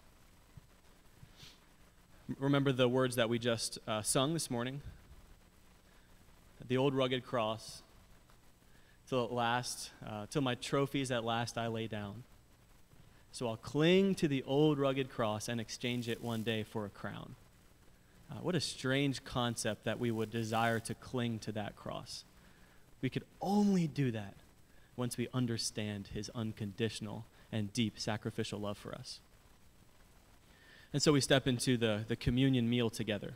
Remember the words that we just sung this morning? The old rugged cross, till at last, till my trophies at last I lay down. So I'll cling to the old rugged cross and exchange it one day for a crown. What a strange concept that we would desire to cling to that cross. We could only do that once we understand his unconditional and deep sacrificial love for us. And so we step into the communion meal together,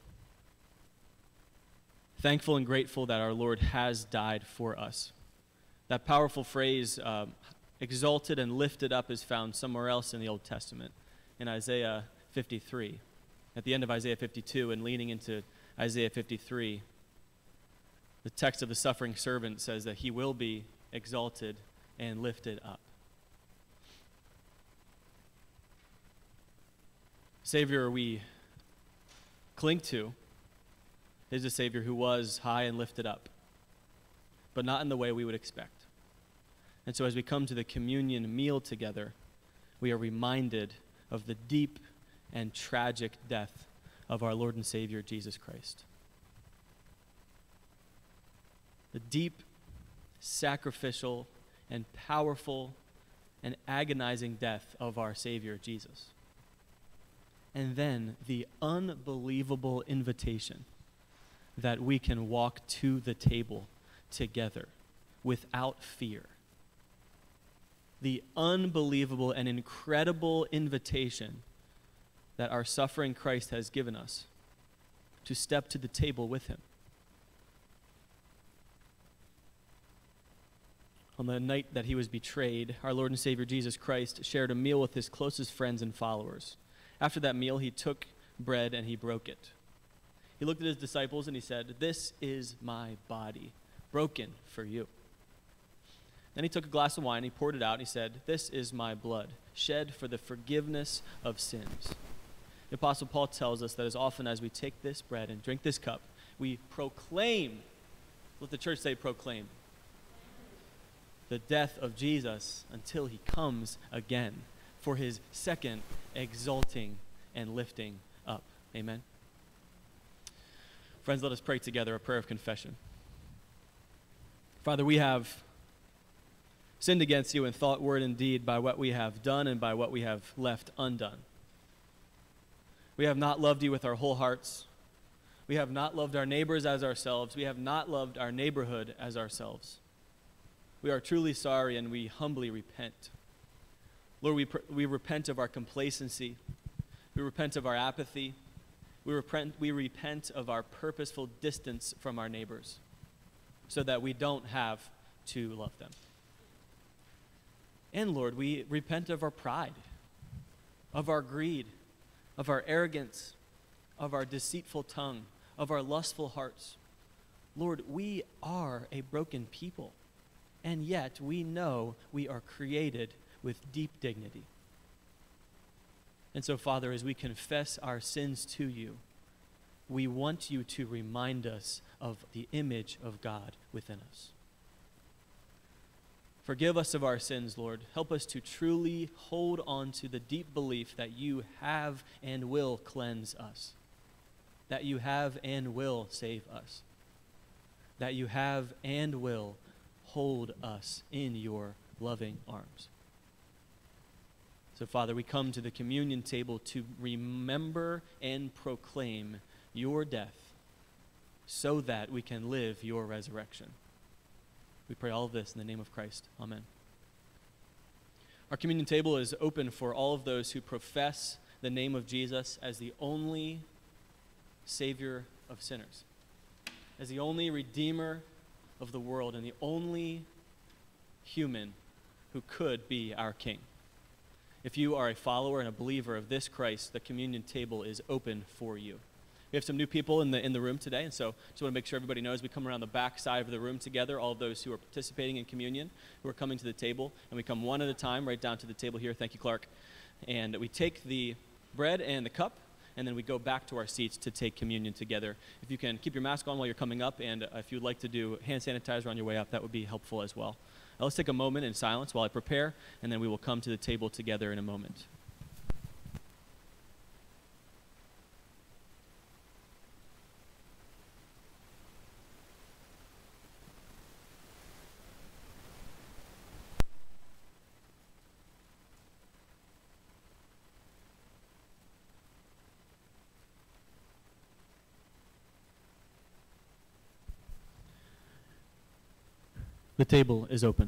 thankful and grateful that our Lord has died for us. That powerful phrase, exalted and lifted up, is found somewhere else in the Old Testament, in Isaiah 53. At the end of Isaiah 52 and leaning into Isaiah 53, the text of the suffering servant says that he will be exalted and lifted up. Savior we cling to is a Savior who was high and lifted up, but not in the way we would expect. And so as we come to the communion meal together, we are reminded of the deep and tragic death of our Lord and Savior, Jesus Christ. The deep, sacrificial, and powerful and agonizing death of our Savior, Jesus. And then the unbelievable invitation that we can walk to the table together without fear. The unbelievable and incredible invitation that our suffering Christ has given us to step to the table with him. On the night that he was betrayed, our Lord and Savior Jesus Christ shared a meal with his closest friends and followers. After that meal, he took bread and he broke it. He looked at his disciples and he said, "This is my body, broken for you." Then he took a glass of wine, and he poured it out, and he said, "This is my blood, shed for the forgiveness of sins." The Apostle Paul tells us that as often as we take this bread and drink this cup, we proclaim, let the church say proclaim, the death of Jesus until he comes again for his second exalting and lifting up. Amen. Friends, let us pray together a prayer of confession. Father, we have sinned against you in thought, word, and deed by what we have done and by what we have left undone. We have not loved you with our whole hearts. We have not loved our neighbors as ourselves. We have not loved our neighborhood as ourselves. We are truly sorry and we humbly repent. Lord, we repent of our complacency. We repent of our apathy. We repent of our purposeful distance from our neighbors so that we don't have to love them. And Lord, we repent of our pride, of our greed, of our arrogance, of our deceitful tongue, of our lustful hearts. Lord, we are a broken people, and yet we know we are created with deep dignity. And so, Father, as we confess our sins to you, we want you to remind us of the image of God within us. Forgive us of our sins, Lord. Help us to truly hold on to the deep belief that you have and will cleanse us, that you have and will save us, that you have and will hold us in your loving arms. So, Father, we come to the communion table to remember and proclaim your death so that we can live your resurrection. We pray all of this in the name of Christ. Amen. Our communion table is open for all of those who profess the name of Jesus as the only Savior of sinners, as the only Redeemer of the world, and the only human who could be our King. If you are a follower and a believer of this Christ, the communion table is open for you. We have some new people in the room today, and so just want to make sure everybody knows we come around the back side of the room together, all of those who are participating in communion, who are coming to the table, and we come one at a time right down to the table here. Thank you, Clark. And we take the bread and the cup, and then we go back to our seats to take communion together. If you can keep your mask on while you're coming up, and if you'd like to do hand sanitizer on your way up, that would be helpful as well. Now let's take a moment in silence while I prepare, and then we will come to the table together in a moment. The table is open.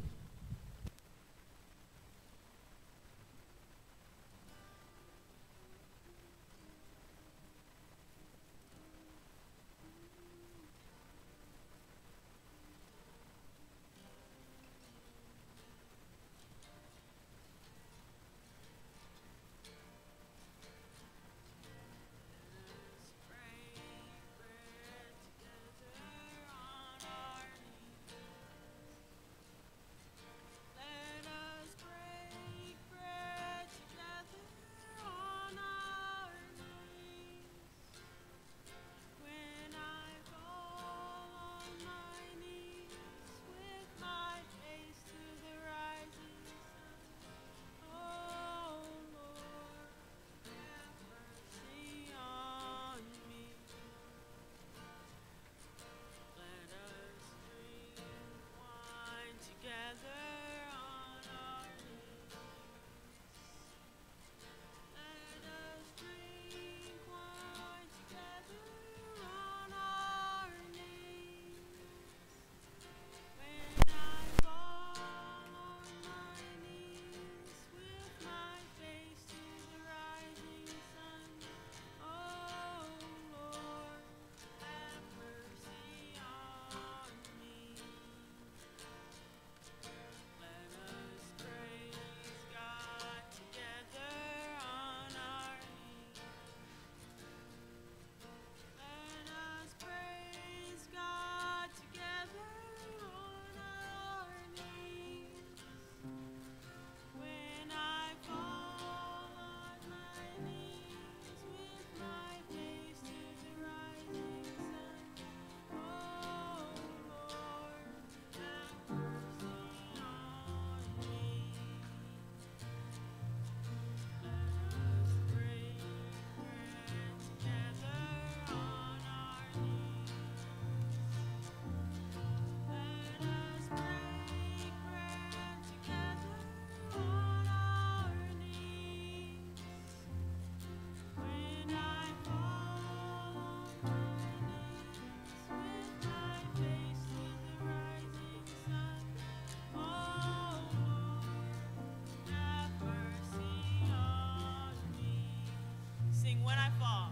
When I fall.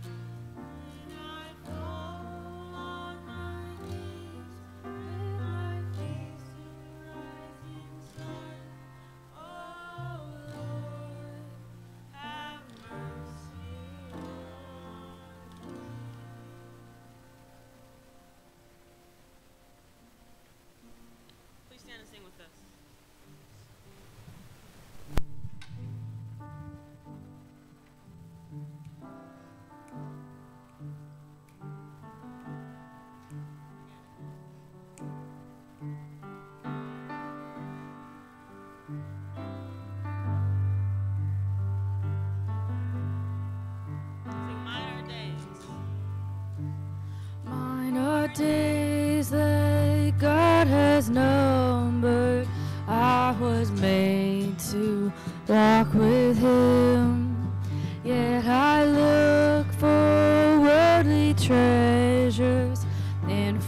Please stand and sing with us. Days that God has numbered, I was made to walk with Him. Yet I look for worldly treasures and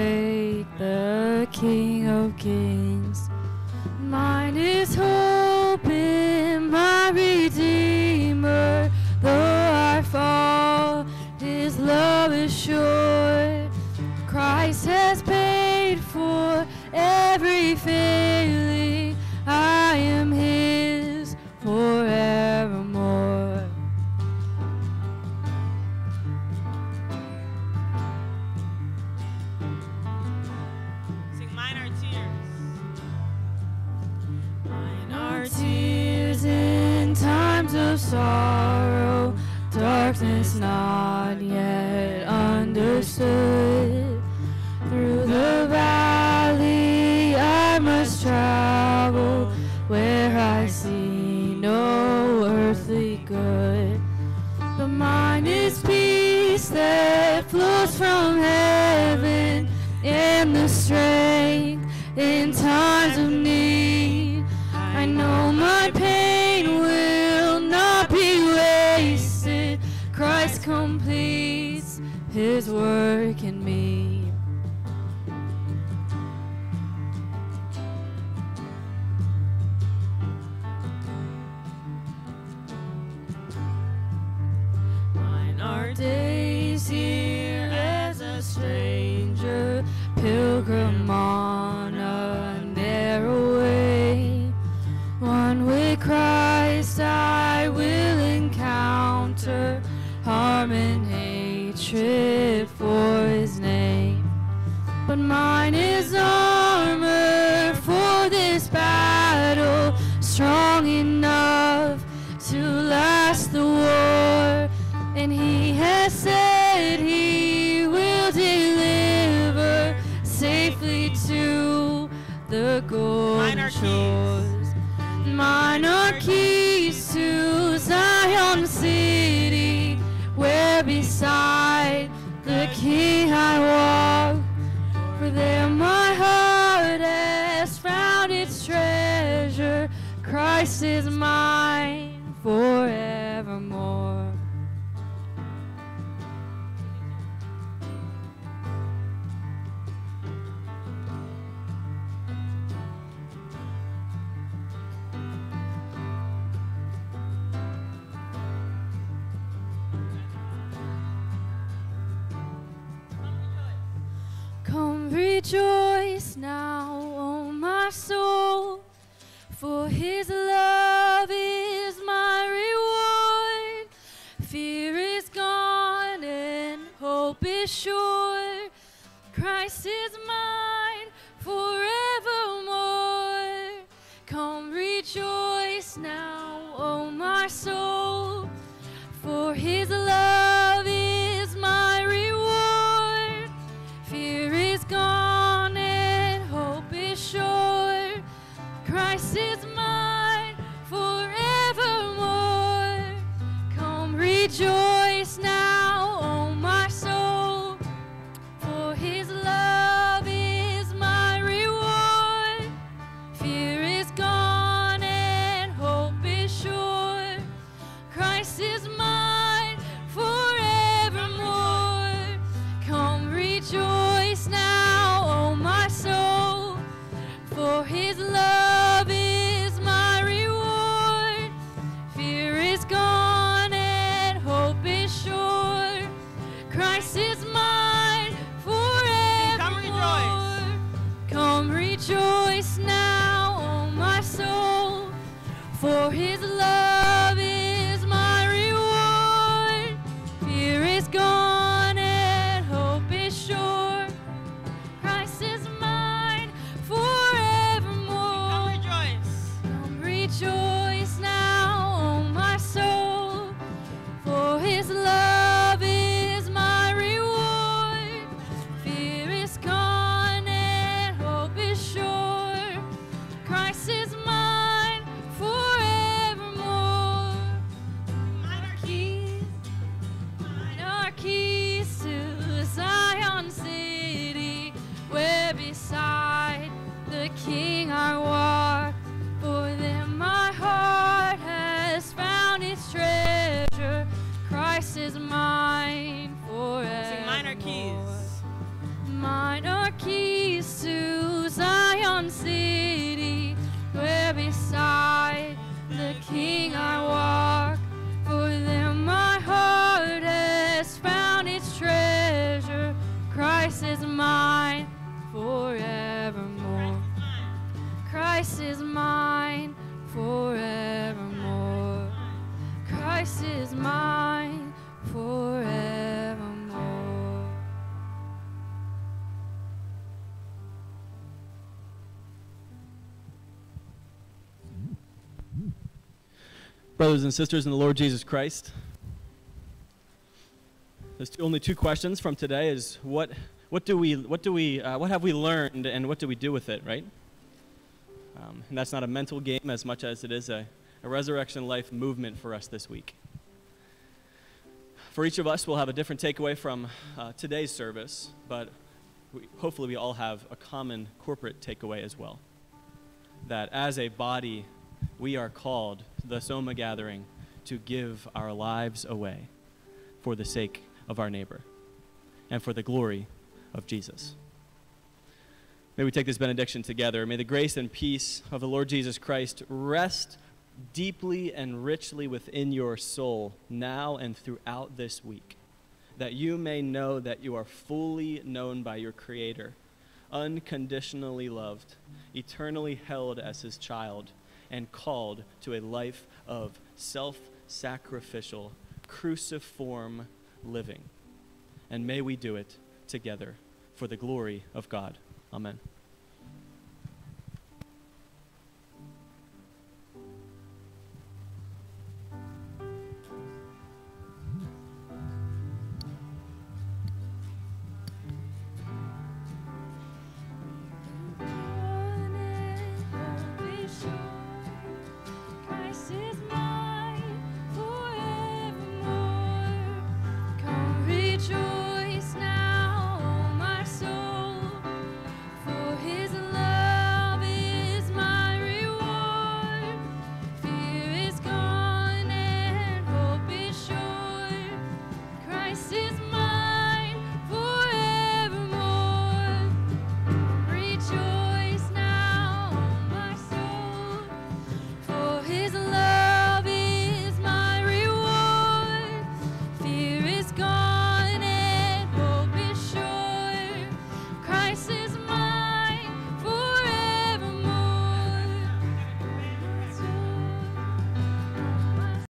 forsake the King of Kings. Mine is holy. hope in my Redeemer. Though I fall, His love is sure. Christ has paid for every failing. I am His forevermore. Sing Mine Are Tears. Mine are tears in times of sorrow, darkness not yet understood. Through the valley I must travel, where I see no earthly good. But mine is peace that flows from heaven, and the strength in times of need. I know my pain will not be wasted. Christ completes His work in me. Mine are days here as a stranger, pilgrim on a narrow way. One with Christ I will encounter harm and hatred for His name. But mine is armor for this battle, strong enough to last the war. And He has said He will deliver safely to the golden shores. Mine are keys to Zion city, where beside the King I walk. For there my heart has found its treasure. Christ is mine forevermore. Come rejoice now, O my soul, for His love is my reward. Fear is gone and hope is sure. Christ is mine forevermore. Come rejoice now, O my soul, for His love is my reward. Fear is gone and hope is sure. Christ is mine forevermore. Come rejoice now, O my soul, for His love is my reward. Fear is gone and hope is sure. Christ is mine forevermore. Come rejoice now, O my soul, for His love is my reward. Fear is gone and hope is sure. Christ is mine forevermore. Come rejoice now, O my soul, for His love is my reward. Fear is gone and hope is sure. Christ is mine forevermore. Come rejoice now, O my soul, for His love is my reward. Fear is gone and hope is sure. Christ is mine forevermore. Mine are keys to Zion city, where beside the King I walk. For there my heart has found its treasure. Christ is mine forever. Sing Mine Are Keys. Mine are keys to Zion city, where beside King I walk, for them my heart has found its treasure. Christ is mine forevermore. Christ is mine forevermore. Christ is mine forevermore. Brothers and sisters in the Lord Jesus Christ, there's only two questions from today: is what have we learned, and what do we do with it, right? And that's not a mental game as much as it is a resurrection life movement for us this week. For each of us, we'll have a different takeaway from today's service, but hopefully we all have a common corporate takeaway as well. That as a body, we are called, the Soma gathering, to give our lives away for the sake of our neighbor and for the glory of Jesus. May we take this benediction together. May the grace and peace of the Lord Jesus Christ rest deeply and richly within your soul now and throughout this week, that you may know that you are fully known by your Creator, unconditionally loved, eternally held as his child, and called to a life of self-sacrificial, cruciform living. And may we do it together for the glory of God. Amen. Christ is mine forevermore. Come rejoice now, O my soul, for his love is my reward. Fear is gone and hope is sure. Christ is